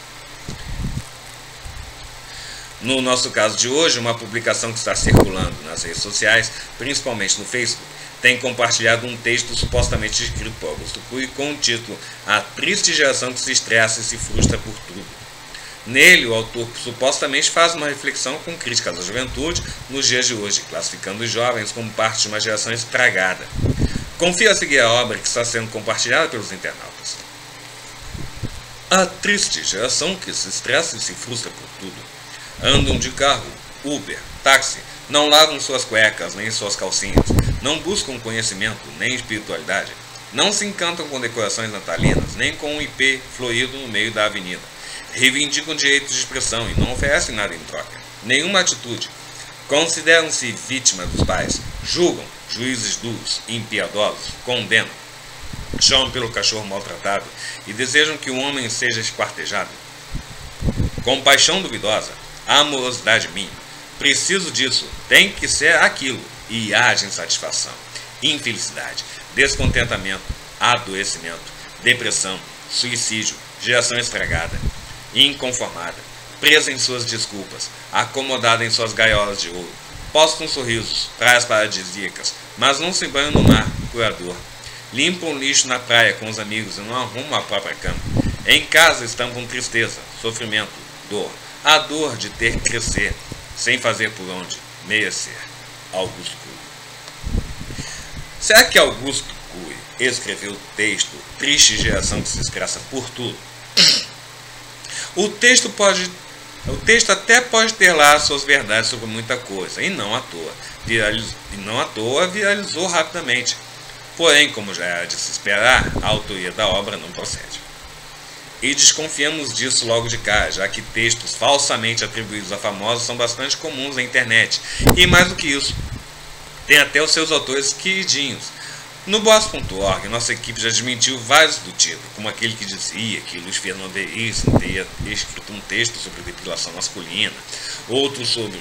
No nosso caso de hoje, uma publicação que está circulando nas redes sociais, principalmente no Facebook, tem compartilhado um texto supostamente escrito por Augusto Cury com o título A Triste Geração que se estressa e se frustra por tudo. Nele, o autor supostamente faz uma reflexão com críticas à juventude nos dias de hoje, classificando os jovens como parte de uma geração estragada. Confira a seguir a obra que está sendo compartilhada pelos internautas. A triste geração que se estressa e se frustra por tudo. Andam de carro, Uber, táxi, não lavam suas cuecas nem suas calcinhas, não buscam conhecimento nem espiritualidade, não se encantam com decorações natalinas nem com um IP florido no meio da avenida. Reivindicam direitos de expressão e não oferecem nada em troca, nenhuma atitude. Consideram-se vítimas dos pais, julgam, juízes duros, impiedosos, condenam. Choram pelo cachorro maltratado e desejam que o homem seja esquartejado. Compaixão duvidosa, amorosidade mínima. Preciso disso, tem que ser aquilo, e haja insatisfação, infelicidade, descontentamento, adoecimento, depressão, suicídio, geração estragada, inconformada, presa em suas desculpas, acomodada em suas gaiolas de ouro, postam sorrisos, praias paradisíacas, mas não se banham no mar curador, limpam lixo na praia com os amigos e não arrumam a própria cama, em casa estampam tristeza, sofrimento, dor, a dor de ter que crescer, sem fazer por onde merecer. Augusto Cury. Será que Augusto Cury escreveu o texto Triste Geração que se estressa por tudo? O texto até pode ter lá suas verdades sobre muita coisa, e não à toa viralizou rapidamente. Porém, como já era de se esperar, a autoria da obra não procede. E desconfiamos disso logo de cara, já que textos falsamente atribuídos a famosos são bastante comuns na internet. E mais do que isso, tem até os seus autores queridinhos. No Boss.org, nossa equipe já desmentiu vários do tipo, como aquele que dizia que Luiz Fernando Veríssimo teria escrito um texto sobre depilação masculina, outro sobre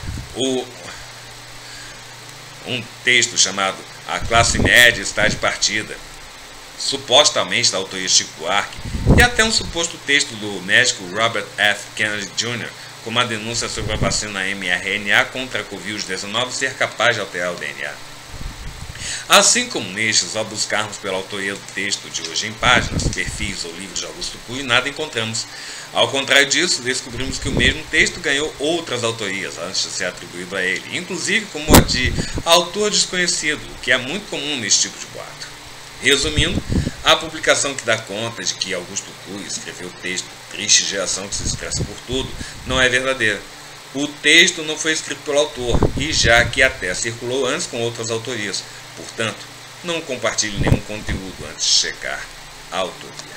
um texto chamado A Classe Média Está de Partida, supostamente da autoria de Chico Buarque, e até um suposto texto do médico Robert F. Kennedy Jr., com uma denúncia sobre a vacina mRNA contra a Covid-19 ser capaz de alterar o DNA. Assim como nestes, ao buscarmos pela autoria do texto de hoje em páginas, perfis ou livros de Augusto Cury, nada encontramos. Ao contrário disso, descobrimos que o mesmo texto ganhou outras autorias antes de ser atribuído a ele, inclusive como a de autor desconhecido, o que é muito comum nesse tipo de boato. Resumindo, a publicação que dá conta de que Augusto Cury escreveu o texto Triste Geração que se estressa por tudo não é verdadeira. O texto não foi escrito pelo autor, e já que até circulou antes com outras autorias. Portanto, não compartilhe nenhum conteúdo antes de checar a autoria.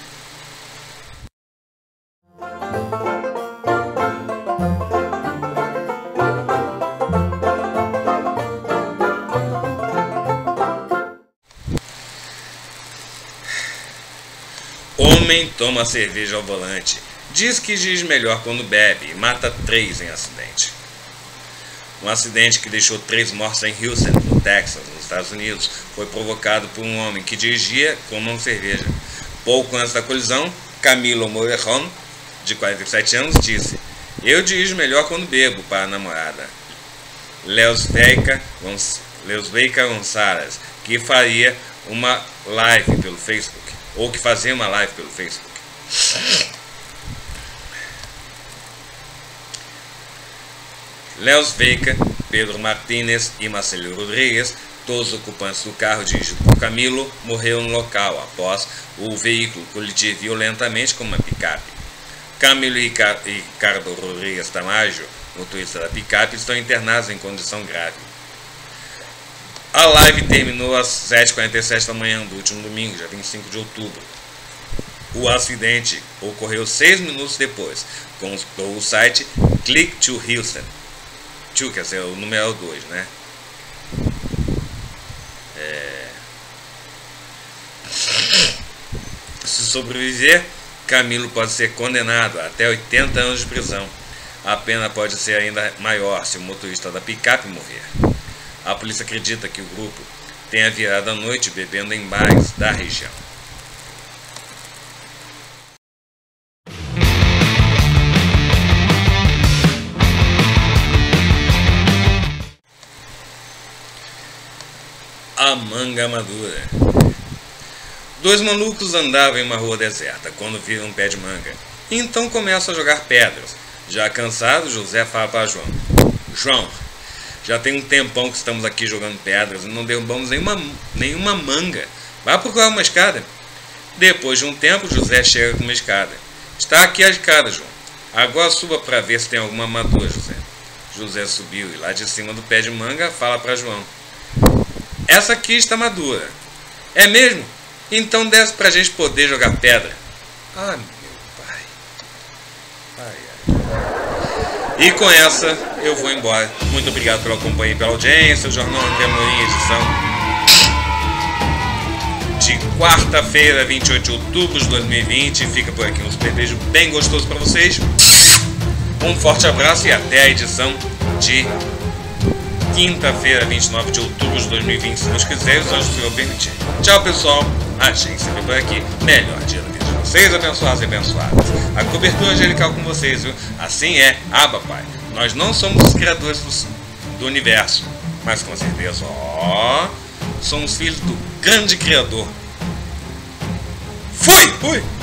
Homem toma cerveja ao volante. Diz que dirige melhor quando bebe e mata 3 em acidente. Um acidente que deixou 3 mortos em Houston, no Texas, nos Estados Unidos, foi provocado por um homem que dirigia com uma cerveja. Pouco antes da colisão, Camilo Morejon, de 47 anos, disse: "Eu dirijo melhor quando bebo", para a namorada Leosveika Gonçalves, que faria uma live pelo Facebook, ou que fazia uma live pelo Facebook. Léo Veiga, Pedro Martínez e Marcelo Rodrigues, todos os ocupantes do carro dirigido por Camilo, morreram no local após o veículo colidir violentamente com uma picape. Camilo e Ricardo Rodrigues Tamayo, motorista da picape, estão internados em condição grave. A live terminou às 7h47 da manhã do último domingo, dia 25 de outubro. O acidente ocorreu 6 minutos depois, contou o site Click to Houston. Quer dizer, o número 2, né? Se sobreviver, Camilo pode ser condenado a até 80 anos de prisão. A pena pode ser ainda maior se o motorista da picape morrer. A polícia acredita que o grupo tenha virado a noite bebendo em bares da região. A manga madura. 2 malucos andavam em uma rua deserta quando viram um pé de manga. Então começam a jogar pedras. Já cansado, José fala para João: João, já tem um tempão que estamos aqui jogando pedras e não derrubamos nenhuma manga. Vá procurar uma escada. Depois de um tempo, José chega com uma escada. Está aqui a escada, João. Agora suba para ver se tem alguma madura, José. José subiu e lá de cima do pé de manga fala para João: essa aqui está madura. É mesmo? Então desce pra gente poder jogar pedra. Ah, meu pai. Ai. E com essa eu vou embora. Muito obrigado pela companhia e pela audiência. O Jornal André Amorim, edição de quarta-feira, 28 de outubro de 2020. Fica por aqui um super beijo bem gostoso para vocês. Um forte abraço e até a edição de quinta-feira, 29 de outubro de 2020, se Deus quiser e os anjos do Senhor permitir. Tchau, pessoal. A gente se vê por aqui. Melhor dia da vida de vocês, abençoados e abençoadas. A cobertura angelical com vocês, viu? Assim é, Abba, Pai. Nós não somos os criadores do universo, mas com certeza, somos filhos do grande Criador. Fui!